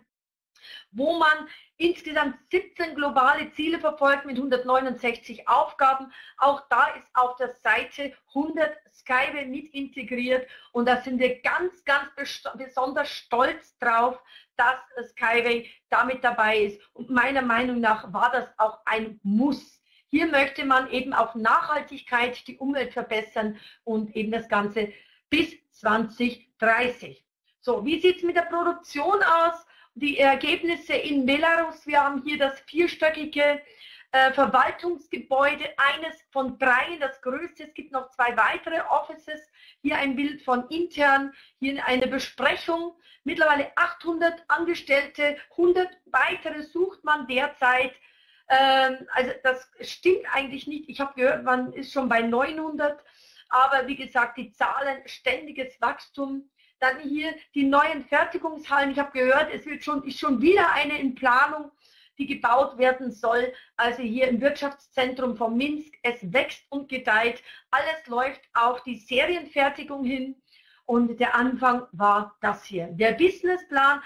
wo man insgesamt siebzehn globale Ziele verfolgt mit hundertneunundsechzig Aufgaben. Auch da ist auf der Seite hundert Skyway mit integriert und da sind wir ganz, ganz besonders stolz drauf, dass Skyway damit dabei ist. Und meiner Meinung nach war das auch ein Muss. Hier möchte man eben auf Nachhaltigkeit die Umwelt verbessern und eben das Ganze bis zweitausenddreißig. So, wie sieht es mit der Produktion aus? Die Ergebnisse in Belarus, wir haben hier das vierstöckige äh, Verwaltungsgebäude, eines von dreien, das größte, es gibt noch zwei weitere Offices, hier ein Bild von intern, hier eine Besprechung, mittlerweile achthundert Angestellte, hundert weitere sucht man derzeit, ähm, also das stimmt eigentlich nicht, ich habe gehört, man ist schon bei neunhundert, aber wie gesagt, die Zahlen, ständiges Wachstum. Dann hier die neuen Fertigungshallen. Ich habe gehört, es wird schon, ist schon wieder eine in Planung, die gebaut werden soll. Also hier im Wirtschaftszentrum von Minsk. Es wächst und gedeiht. Alles läuft auf die Serienfertigung hin. Und der Anfang war das hier. Der Businessplan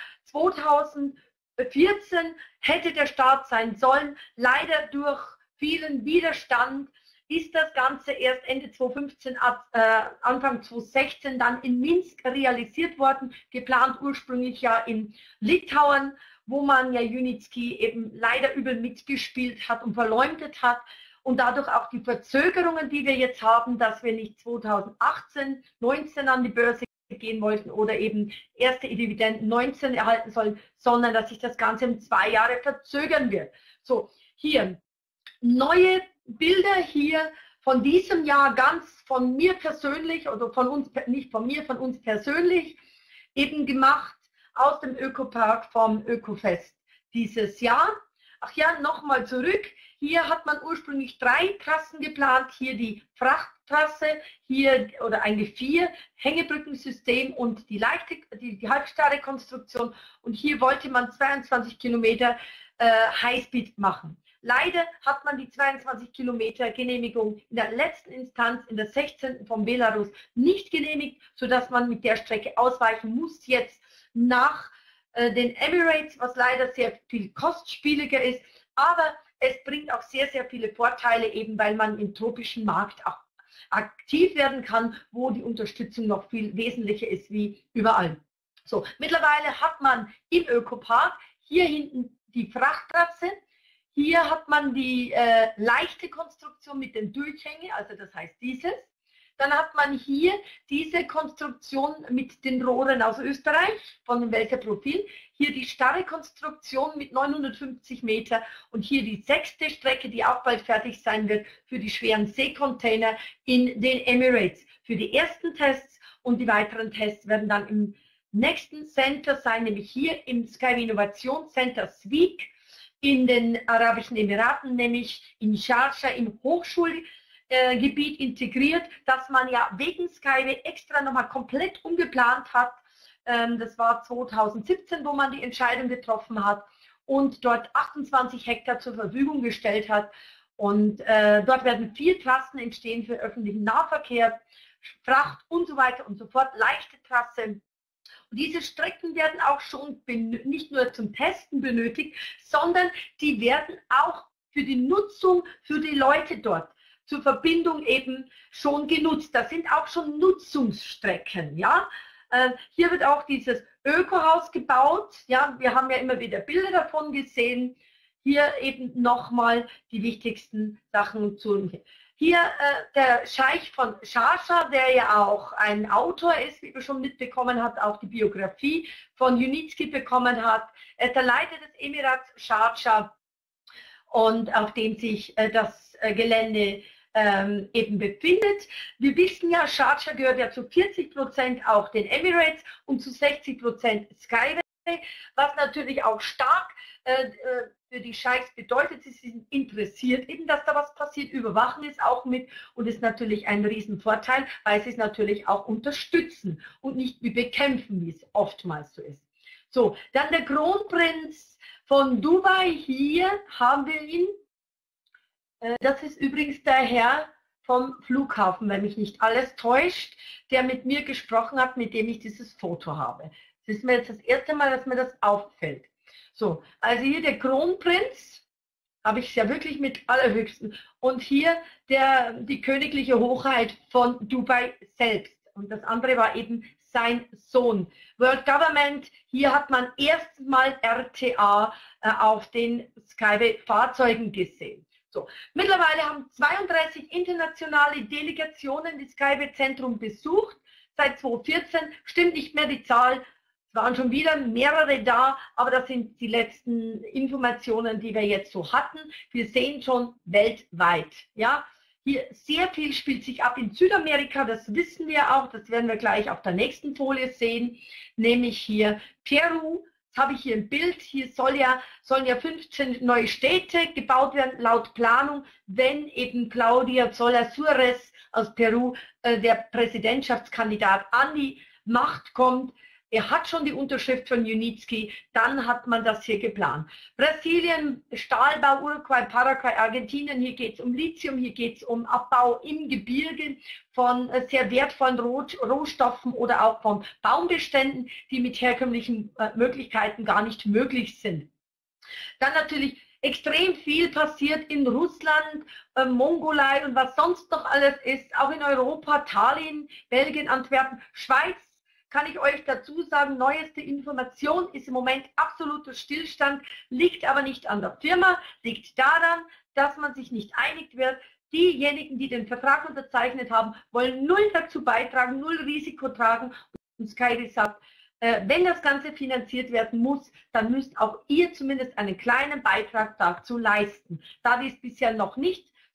zweitausendvierzehn hätte der Start sein sollen. Leider durch vielen Widerstand ist das Ganze erst Ende zweitausendfünfzehn, äh, Anfang zweitausendsechzehn dann in Minsk realisiert worden, geplant ursprünglich ja in Litauen, wo man ja Junicki eben leider übel mitgespielt hat und verleumdet hat und dadurch auch die Verzögerungen, die wir jetzt haben, dass wir nicht zweitausendachtzehn, neunzehn an die Börse gehen wollten oder eben erste Dividenden neunzehn erhalten sollen, sondern dass sich das Ganze um zwei Jahre verzögern wird. So, hier neue Bilder hier von diesem Jahr ganz von mir persönlich oder von uns, nicht von mir, von uns persönlich eben gemacht aus dem Ökopark vom Ökofest dieses Jahr. Ach ja, nochmal zurück. Hier hat man ursprünglich drei Trassen geplant. Hier die Frachttrasse, hier oder eigentlich vier, Hängebrückensystem und die leichte, die, die halbstarre Konstruktion. Und hier wollte man zweiundzwanzig Kilometer äh, Highspeed machen. Leider hat man die zweiundzwanzig Kilometer Genehmigung in der letzten Instanz, in der sechzehnten vom Belarus, nicht genehmigt, sodass man mit der Strecke ausweichen muss jetzt nach äh, den Emirates, was leider sehr viel kostspieliger ist. Aber es bringt auch sehr, sehr viele Vorteile, eben weil man im tropischen Markt auch aktiv werden kann, wo die Unterstützung noch viel wesentlicher ist wie überall. So, mittlerweile hat man im Ökopark hier hinten die Frachttrasse. Hier hat man die äh, leichte Konstruktion mit den Durchhängen, also das heißt dieses. Dann hat man hier diese Konstruktion mit den Rohren aus Österreich, von dem Welser Profil. Hier die starre Konstruktion mit neunhundertfünfzig Meter und hier die sechste Strecke, die auch bald fertig sein wird für die schweren Seekontainer in den Emirates. Für die ersten Tests und die weiteren Tests werden dann im nächsten Center sein, nämlich hier im Skyway Innovation Center Swik in den Arabischen Emiraten, nämlich in Sharjah im Hochschulgebiet integriert, das man ja wegen Skyway extra nochmal komplett umgeplant hat. Das war zweitausendsiebzehn, wo man die Entscheidung getroffen hat und dort achtundzwanzig Hektar zur Verfügung gestellt hat. Und äh, dort werden vier Trassen entstehen für öffentlichen Nahverkehr, Fracht und so weiter und so fort, leichte Trasse. Und diese Strecken werden auch schon nicht nur zum Testen benötigt, sondern die werden auch für die Nutzung für die Leute dort zur Verbindung eben schon genutzt. Das sind auch schon Nutzungsstrecken. Ja? Äh, hier wird auch dieses Ökohaus gebaut. Ja? Wir haben ja immer wieder Bilder davon gesehen. Hier eben nochmal die wichtigsten Sachen zu. Hier äh, der Scheich von Sharjah, der ja auch ein Autor ist, wie wir schon mitbekommen hat, auch die Biografie von Junitski bekommen hat. Er ist der Leiter des Emirats Sharjah und auf dem sich äh, das äh, Gelände ähm, eben befindet. Wir wissen ja, Sharjah gehört ja zu vierzig Prozent auch den Emirates und zu sechzig Prozent Skyway, was natürlich auch stark äh, für die Scheichs bedeutet, sie sind interessiert, eben, dass da was passiert, überwachen es auch mit und ist natürlich ein Riesenvorteil, weil sie es natürlich auch unterstützen und nicht wie bekämpfen, wie es oftmals so ist. So, dann der Kronprinz von Dubai, hier haben wir ihn. Das ist übrigens der Herr vom Flughafen, wenn mich nicht alles täuscht, der mit mir gesprochen hat, mit dem ich dieses Foto habe. Das ist mir jetzt das erste Mal, dass mir das auffällt. So, also hier der Kronprinz, habe ich es ja wirklich mit allerhöchsten. Und hier der, die königliche Hochheit von Dubai selbst. Und das andere war eben sein Sohn. World Government, hier hat man erstmal R T A äh, auf den Skyway-Fahrzeugen gesehen. So, mittlerweile haben zweiunddreißig internationale Delegationen das Skyway-Zentrum besucht. Seit zweitausendvierzehn stimmt nicht mehr die Zahl. Es waren schon wieder mehrere da, aber das sind die letzten Informationen, die wir jetzt so hatten. Wir sehen schon weltweit. Ja, hier sehr viel spielt sich ab in Südamerika, das wissen wir auch, das werden wir gleich auf der nächsten Folie sehen, nämlich hier Peru. Das habe ich hier im Bild. Hier soll ja, sollen ja fünfzehn neue Städte gebaut werden, laut Planung, wenn eben Claudia Zola Suarez aus Peru, äh, der Präsidentschaftskandidat, an die Macht kommt. Er hat schon die Unterschrift von Junitski, dann hat man das hier geplant. Brasilien, Stahlbau, Uruguay, Paraguay, Argentinien, hier geht es um Lithium, hier geht es um Abbau im Gebirge von sehr wertvollen Rohstoffen oder auch von Baumbeständen, die mit herkömmlichen Möglichkeiten gar nicht möglich sind. Dann natürlich extrem viel passiert in Russland, äh, Mongolei und was sonst noch alles ist, auch in Europa, Tallinn, Belgien, Antwerpen, Schweiz. Kann ich euch dazu sagen, neueste Information ist im Moment absoluter Stillstand, liegt aber nicht an der Firma, liegt daran, dass man sich nicht einig wird. Diejenigen, die den Vertrag unterzeichnet haben, wollen null dazu beitragen, null Risiko tragen. Und Skyway sagt, äh, wenn das Ganze finanziert werden muss, dann müsst auch ihr zumindest einen kleinen Beitrag dazu leisten. Da dies bisher noch nicht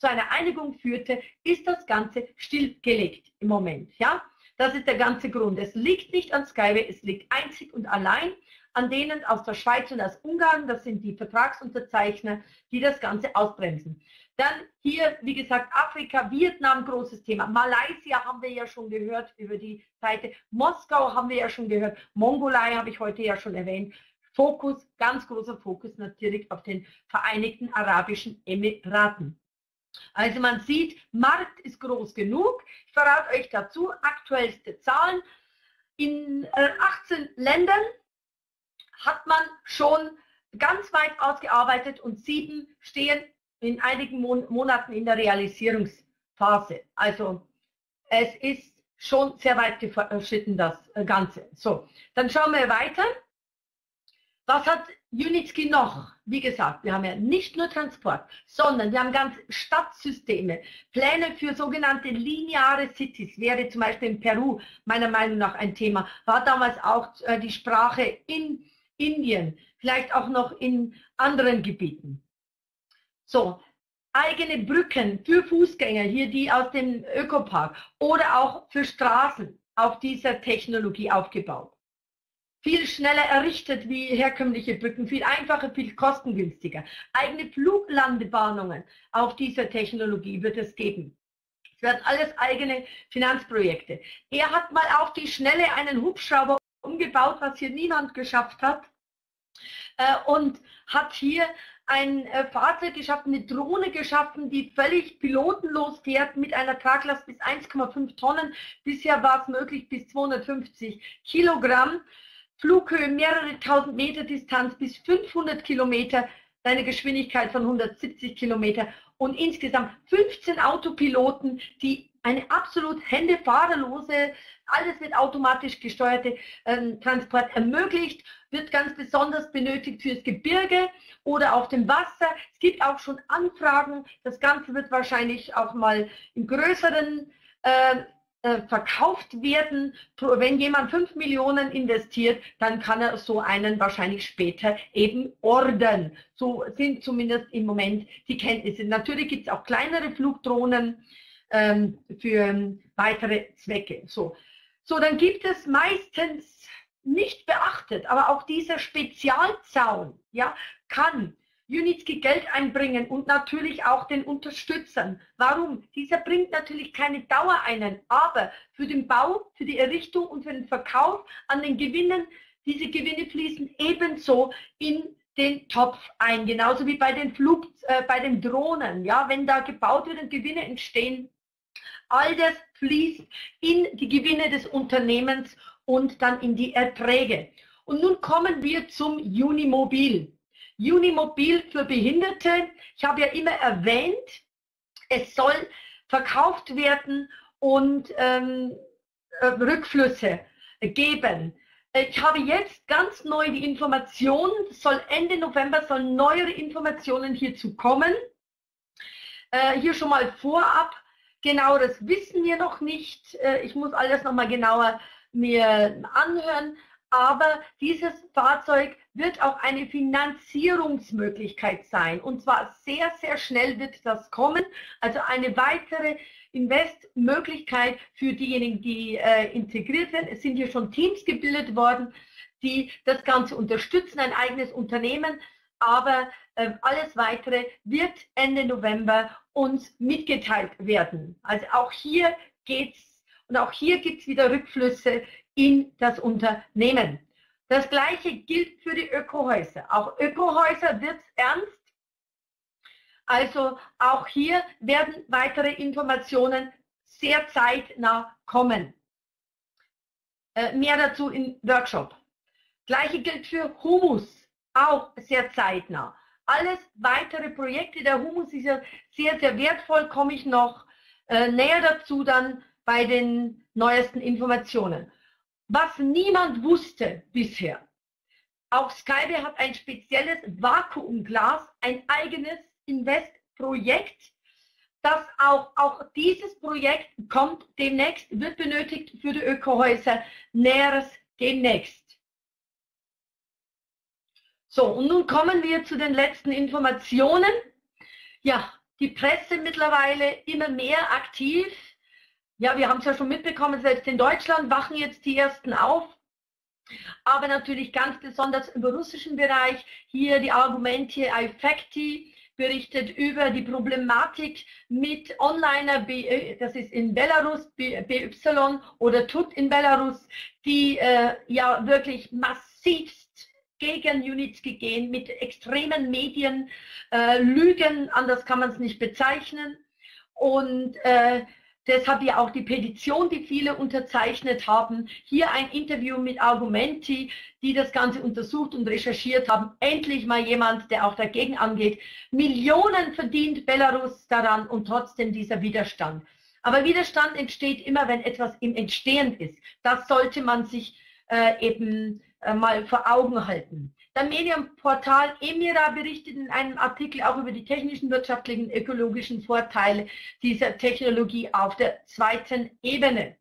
zu einer Einigung führte, ist das Ganze stillgelegt im Moment. Ja? Das ist der ganze Grund. Es liegt nicht an Skyway, es liegt einzig und allein an denen aus der Schweiz und aus Ungarn, das sind die Vertragsunterzeichner, die das Ganze ausbremsen. Dann hier, wie gesagt, Afrika, Vietnam, großes Thema. Malaysia haben wir ja schon gehört über die Seite. Moskau haben wir ja schon gehört. Mongolei habe ich heute ja schon erwähnt. Fokus, ganz großer Fokus natürlich auf den Vereinigten Arabischen Emiraten. Also man sieht, Markt ist groß genug. Ich verrate euch dazu aktuellste Zahlen. In achtzehn Ländern hat man schon ganz weit ausgearbeitet und sieben stehen in einigen Mon Monaten in der Realisierungsphase. Also es ist schon sehr weit geschritten, das Ganze. So, dann schauen wir weiter. Was hat Unitsky noch? Wie gesagt, wir haben ja nicht nur Transport, sondern wir haben ganz Stadtsysteme, Pläne für sogenannte lineare Cities, wäre zum Beispiel in Peru meiner Meinung nach ein Thema, war damals auch äh, die Sprache in Indien, vielleicht auch noch in anderen Gebieten. So, eigene Brücken für Fußgänger, hier die aus dem Ökopark oder auch für Straßen auf dieser Technologie aufgebaut. Viel schneller errichtet wie herkömmliche Brücken, viel einfacher, viel kostengünstiger. Eigene Fluglandebahnungen auf dieser Technologie wird es geben. Es werden alles eigene Finanzprojekte. Er hat mal auf die Schnelle einen Hubschrauber umgebaut, was hier niemand geschafft hat, äh, und hat hier ein äh, Fahrzeug geschaffen, eine Drohne geschaffen, die völlig pilotenlos fährt mit einer Traglast bis eins Komma fünf Tonnen. Bisher war es möglich bis zweihundertfünfzig Kilogramm. Flughöhe mehrere tausend Meter Distanz bis fünfhundert Kilometer, eine Geschwindigkeit von hundertsiebzig Kilometer und insgesamt fünfzehn Autopiloten, die eine absolut händefahrerlose, alles wird automatisch gesteuerte äh, Transport ermöglicht, wird ganz besonders benötigt fürs Gebirge oder auf dem Wasser. Es gibt auch schon Anfragen, das Ganze wird wahrscheinlich auch mal im größeren äh, verkauft werden. Wenn jemand fünf Millionen investiert, dann kann er so einen wahrscheinlich später eben ordern. So sind zumindest im Moment die Kenntnisse. Natürlich gibt es auch kleinere Flugdrohnen ähm, für weitere Zwecke. So. so, dann gibt es meistens nicht beachtet, aber auch dieser Spezialzaun, ja, kann Unitsky Geld einbringen und natürlich auch den Unterstützern. Warum? Dieser bringt natürlich keine Dauer ein, aber für den Bau, für die Errichtung und für den Verkauf an den Gewinnen, diese Gewinne fließen ebenso in den Topf ein, genauso wie bei den Flug, äh, bei den Drohnen. Ja, wenn da gebaut wird und Gewinne entstehen, all das fließt in die Gewinne des Unternehmens und dann in die Erträge. Und nun kommen wir zum Unimobil. Unimobil für Behinderte, ich habe ja immer erwähnt, es soll verkauft werden und ähm, äh, Rückflüsse geben. Ich habe jetzt ganz neu die Informationen, soll Ende November sollen neuere Informationen hierzu kommen. Äh, hier schon mal vorab, genau das wissen wir noch nicht. Äh, ich muss alles nochmal genauer mir anhören. Aber dieses Fahrzeug wird auch eine Finanzierungsmöglichkeit sein. Und zwar sehr, sehr schnell wird das kommen. Also eine weitere Investmöglichkeit für diejenigen, die äh, integriert werden. Es sind hier schon Teams gebildet worden, die das Ganze unterstützen, ein eigenes Unternehmen. Aber äh, alles Weitere wird Ende November uns mitgeteilt werden. Also auch hier geht's und auch hier gibt es wieder Rückflüsse in das Unternehmen. Das Gleiche gilt für die Ökohäuser. Auch Ökohäuser wird ernst. Also auch hier werden weitere Informationen sehr zeitnah kommen. Äh, mehr dazu im Workshop. Gleiche gilt für Humus, auch sehr zeitnah. Alles weitere Projekte, der Humus ist ja sehr, sehr wertvoll, komme ich noch äh, näher dazu dann bei den neuesten Informationen. Was niemand wusste bisher, auch Skyway hat ein spezielles Vakuumglas, ein eigenes Investprojekt, das auch, auch dieses Projekt kommt demnächst, wird benötigt für die Ökohäuser, Näheres demnächst. So, und nun kommen wir zu den letzten Informationen. Ja, die Presse mittlerweile immer mehr aktiv. Ja, wir haben es ja schon mitbekommen, selbst in Deutschland wachen jetzt die Ersten auf. Aber natürlich ganz besonders im russischen Bereich. Hier die Argumente iFacti berichtet über die Problematik mit Onliner, das ist in Belarus, B Y oder Tut in Belarus, die äh, ja wirklich massivst gegen Junitski gehen, mit extremen Medien, äh, Lügen, anders kann man es nicht bezeichnen. Und äh, deshalb ja auch die Petition, die viele unterzeichnet haben. Hier ein Interview mit Argumenti, die das Ganze untersucht und recherchiert haben. Endlich mal jemand, der auch dagegen angeht. Millionen verdient Belarus daran und trotzdem dieser Widerstand. Aber Widerstand entsteht immer, wenn etwas im Entstehen ist. Das sollte man sich äh, eben äh, mal vor Augen halten. Das Medienportal Emira berichtet in einem Artikel auch über die technischen, wirtschaftlichen, ökologischen Vorteile dieser Technologie auf der zweiten Ebene.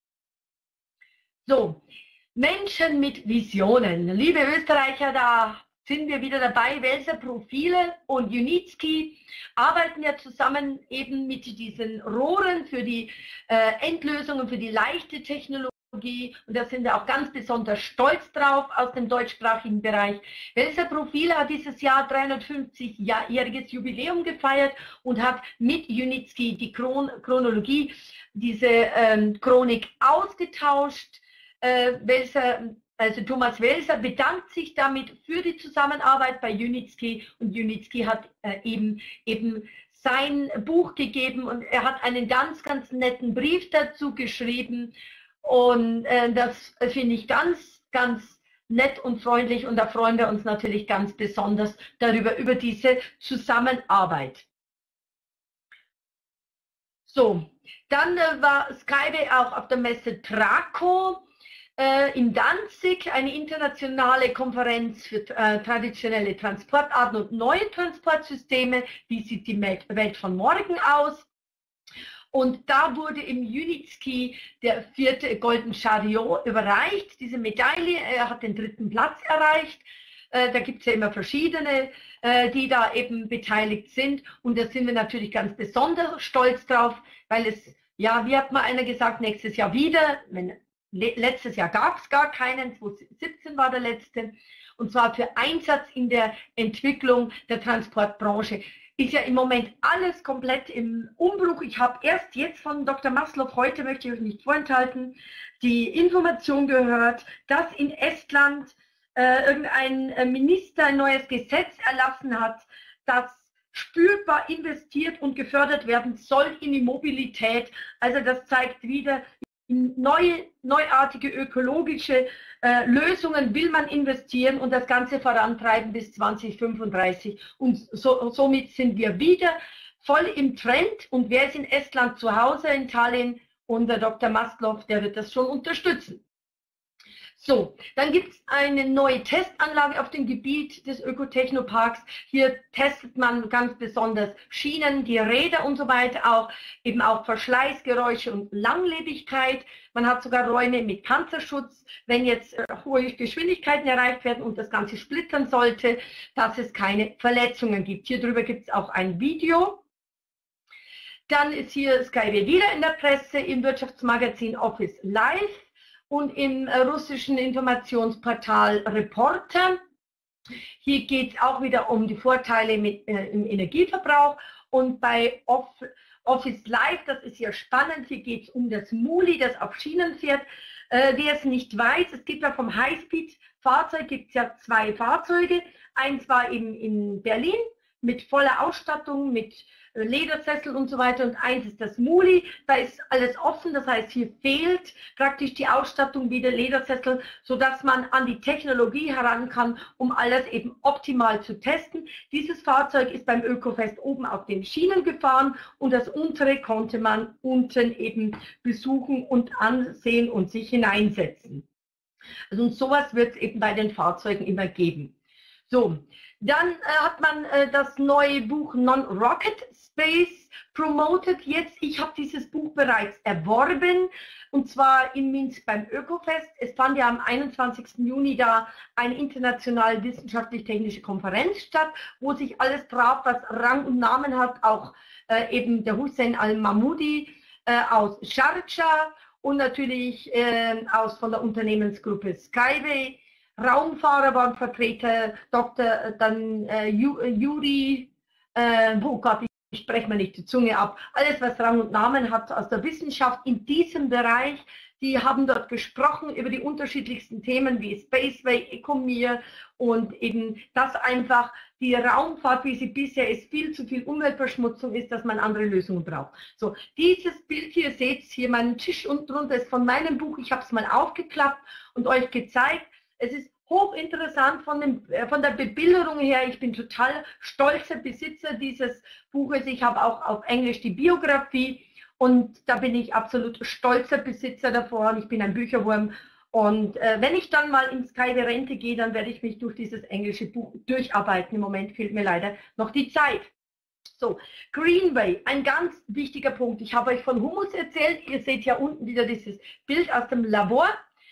So, Menschen mit Visionen. Liebe Österreicher, da sind wir wieder dabei. Welser Profile und Junitski arbeiten ja zusammen eben mit diesen Rohren für die äh, Endlösungen, für die leichte Technologie. Und da sind wir auch ganz besonders stolz drauf aus dem deutschsprachigen Bereich. Welser Profil hat dieses Jahr dreihundertfünfzigjähriges Jubiläum gefeiert und hat mit Junitski die Chron Chronologie, diese ähm, Chronik ausgetauscht. Äh, Welser, also Thomas Welser bedankt sich damit für die Zusammenarbeit bei Junitski und Junitski hat äh, eben, eben sein Buch gegeben und er hat einen ganz, ganz netten Brief dazu geschrieben. Und äh, das finde ich ganz, ganz nett und freundlich und da freuen wir uns natürlich ganz besonders darüber, über diese Zusammenarbeit. So, dann äh, war Skype auch auf der Messe Traco äh, in Danzig, eine internationale Konferenz für äh, traditionelle Transportarten und neue Transportsysteme. Wie sieht die Welt von morgen aus? Und da wurde im Junitski der vierte Golden Chariot überreicht, diese Medaille. Er hat den dritten Platz erreicht. Äh, da gibt es ja immer verschiedene, äh, die da eben beteiligt sind. Und da sind wir natürlich ganz besonders stolz drauf, weil es, ja, wie hat mal einer gesagt, nächstes Jahr wieder. Wenn, le letztes Jahr gab es gar keinen, zweitausendsiebzehn war der letzte. Und zwar für Einsatz in der Entwicklung der Transportbranche. Ist ja im Moment alles komplett im Umbruch. Ich habe erst jetzt von Doktor Maslow, heute möchte ich euch nicht vorenthalten, die Information gehört, dass in Estland äh, irgendein Minister ein neues Gesetz erlassen hat, das spürbar investiert und gefördert werden soll in die Mobilität. Also das zeigt wieder, in neue, neuartige ökologische äh, Lösungen will man investieren und das Ganze vorantreiben bis zweitausendfünfunddreißig. Und so, somit sind wir wieder voll im Trend. Und wer ist in Estland zu Hause, in Tallinn, und der Doktor Maslow, der wird das schon unterstützen. So, dann gibt es eine neue Testanlage auf dem Gebiet des Ökotechnoparks. Hier testet man ganz besonders Schienen, die Räder und so weiter, auch eben auch Verschleiß, Geräusche und Langlebigkeit. Man hat sogar Räume mit Panzerschutz, wenn jetzt äh, hohe Geschwindigkeiten erreicht werden und das Ganze splittern sollte, dass es keine Verletzungen gibt. Hier drüber gibt es auch ein Video. Dann ist hier Skype wieder in der Presse, im Wirtschaftsmagazin Office Live. Und im russischen Informationsportal Reporter. Hier geht es auch wieder um die Vorteile mit, äh, im Energieverbrauch. Und bei Off, Office Live, das ist ja spannend, hier geht es um das Muli, das auf Schienen fährt. Äh, wer es nicht weiß, es gibt ja vom Highspeed-Fahrzeug, gibt es ja zwei Fahrzeuge. Eins war eben in Berlin mit voller Ausstattung, mit Ledersessel und so weiter, und eins ist das Muli, da ist alles offen, das heißt, hier fehlt praktisch die Ausstattung wie der Ledersessel, sodass man an die Technologie heran kann, um alles eben optimal zu testen. Dieses Fahrzeug ist beim Ökofest oben auf den Schienen gefahren und das untere konnte man unten eben besuchen und ansehen und sich hineinsetzen. Also und sowas wird es eben bei den Fahrzeugen immer geben. So, dann äh, hat man äh, das neue Buch Non-Rocket Space promoted. Jetzt, ich habe dieses Buch bereits erworben, und zwar in Minsk beim Ökofest. Es fand ja am einundzwanzigsten Juni da eine international wissenschaftlich-technische Konferenz statt, wo sich alles traf, was Rang und Namen hat, auch äh, eben der Hussein al-Mahmoudi äh, aus Sharjah und natürlich äh, aus von der Unternehmensgruppe Skyway. Raumfahrer waren Vertreter, Doktor dann äh, Juri, äh, oh Gott, ich, ich spreche mir nicht die Zunge ab, alles was Rang und Namen hat aus der Wissenschaft in diesem Bereich, die haben dort gesprochen über die unterschiedlichsten Themen wie Spaceway, Ecomir und eben, dass einfach die Raumfahrt, wie sie bisher ist, viel zu viel Umweltverschmutzung ist, dass man andere Lösungen braucht. So, dieses Bild hier, seht ihr hier, mein Tisch unten drunter ist von meinem Buch, ich habe es mal aufgeklappt und euch gezeigt. Es ist hochinteressant von, dem, äh, von der Bebilderung her. Ich bin total stolzer Besitzer dieses Buches. Ich habe auch auf Englisch die Biografie und da bin ich absolut stolzer Besitzer davon. Ich bin ein Bücherwurm und äh, wenn ich dann mal ins Skyway Rente gehe, dann werde ich mich durch dieses englische Buch durcharbeiten. Im Moment fehlt mir leider noch die Zeit. So, Greenway, ein ganz wichtiger Punkt. Ich habe euch von Humus erzählt. Ihr seht ja unten wieder dieses Bild aus dem Labor.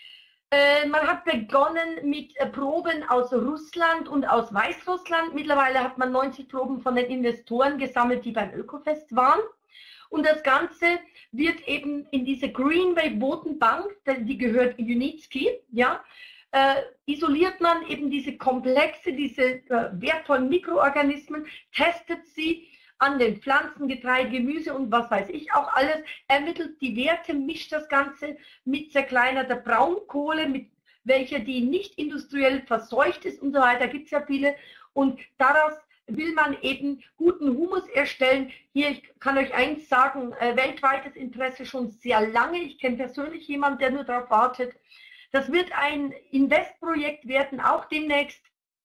Man hat begonnen mit Proben aus Russland und aus Weißrussland. Mittlerweile hat man neunzig Proben von den Investoren gesammelt, die beim Ökofest waren. Und das Ganze wird eben in diese Greenway-Bodenbank, die gehört Unitsky, ja, äh, isoliert man eben diese Komplexe, diese äh, wertvollen Mikroorganismen, testet sie an den Pflanzen, Getreide, Gemüse und was weiß ich auch alles, ermittelt die Werte, mischt das Ganze mit zerkleinerter Braunkohle, mit welcher die nicht industriell verseucht ist und so weiter, gibt es ja viele. Und daraus will man eben guten Humus erstellen. Hier, ich kann euch eins sagen, äh, weltweites Interesse schon sehr lange. Ich kenne persönlich jemanden, der nur darauf wartet. Das wird ein Investprojekt werden, auch demnächst.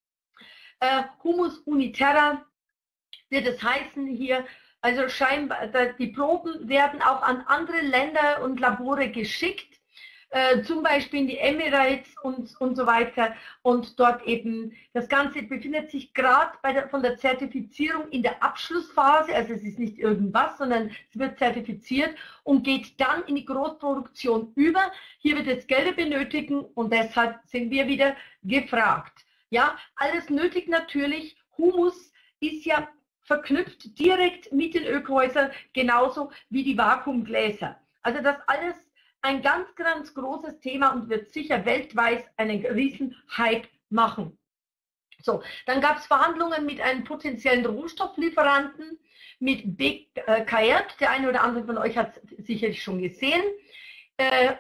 Äh, Humus Uniterra wird es heißen hier, also scheinbar, die Proben werden auch an andere Länder und Labore geschickt, äh, zum Beispiel in die Emirates und, und so weiter, und dort eben, das Ganze befindet sich gerade bei der, von der Zertifizierung in der Abschlussphase, also es ist nicht irgendwas, sondern es wird zertifiziert und geht dann in die Großproduktion über. Hier wird es Gelder benötigen und deshalb sind wir wieder gefragt. Ja, alles nötig natürlich, Humus ist ja verknüpft direkt mit den Ökohäusern, genauso wie die Vakuumgläser. Also das alles ein ganz, ganz großes Thema und wird sicher weltweit einen riesen Hype machen. So, dann gab es Verhandlungen mit einem potenziellen Rohstofflieferanten, mit B K R, der eine oder andere von euch hat es sicherlich schon gesehen. Äh,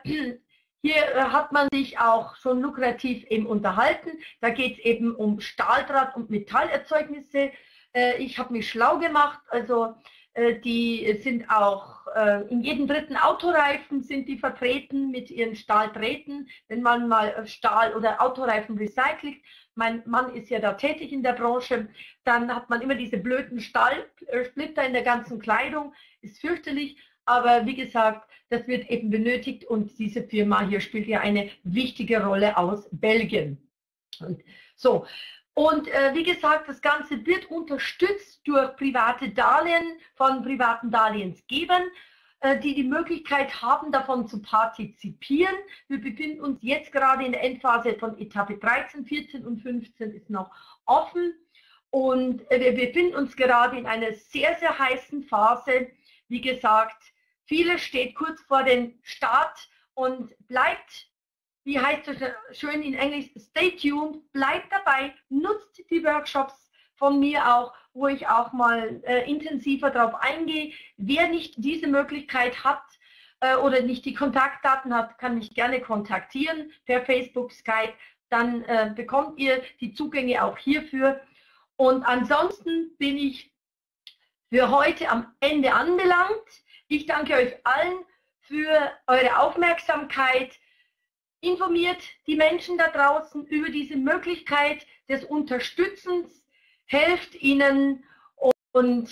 Hier hat man sich auch schon lukrativ eben unterhalten. Da geht es eben um Stahldraht- und Metallerzeugnisse. Ich habe mich schlau gemacht, also die sind auch in jedem dritten Autoreifen sind die vertreten mit ihren Stahldrähten, wenn man mal Stahl- oder Autoreifen recycelt. Mein Mann ist ja da tätig in der Branche, dann hat man immer diese blöden Stahlsplitter in der ganzen Kleidung, ist fürchterlich, aber wie gesagt, das wird eben benötigt und diese Firma hier spielt ja eine wichtige Rolle aus Belgien. Und so. Und äh, wie gesagt, das Ganze wird unterstützt durch private Darlehen von privaten Darlehensgebern, äh, die die Möglichkeit haben, davon zu partizipieren. Wir befinden uns jetzt gerade in der Endphase von Etappe dreizehn, vierzehn und fünfzehn ist noch offen. Und äh, wir befinden uns gerade in einer sehr, sehr heißen Phase. Wie gesagt, vieles steht kurz vor dem Start und bleibt, wie heißt es schön in Englisch, stay tuned, bleibt dabei, nutzt die Workshops von mir auch, wo ich auch mal äh, intensiver darauf eingehe. Wer nicht diese Möglichkeit hat äh, oder nicht die Kontaktdaten hat, kann mich gerne kontaktieren per Facebook, Skype, dann äh, bekommt ihr die Zugänge auch hierfür. Und ansonsten bin ich für heute am Ende anbelangt. Ich danke euch allen für eure Aufmerksamkeit. Informiert die Menschen da draußen über diese Möglichkeit des Unterstützens, helft ihnen und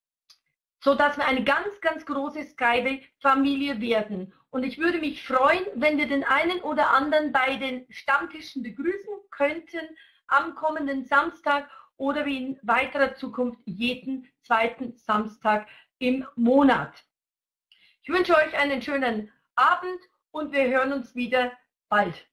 so dass wir eine ganz, ganz große Skyway-Familie werden. Und ich würde mich freuen, wenn wir den einen oder anderen bei den Stammtischen begrüßen könnten, am kommenden Samstag oder wie in weiterer Zukunft jeden zweiten Samstag im Monat. Ich wünsche euch einen schönen Abend und wir hören uns wieder bald.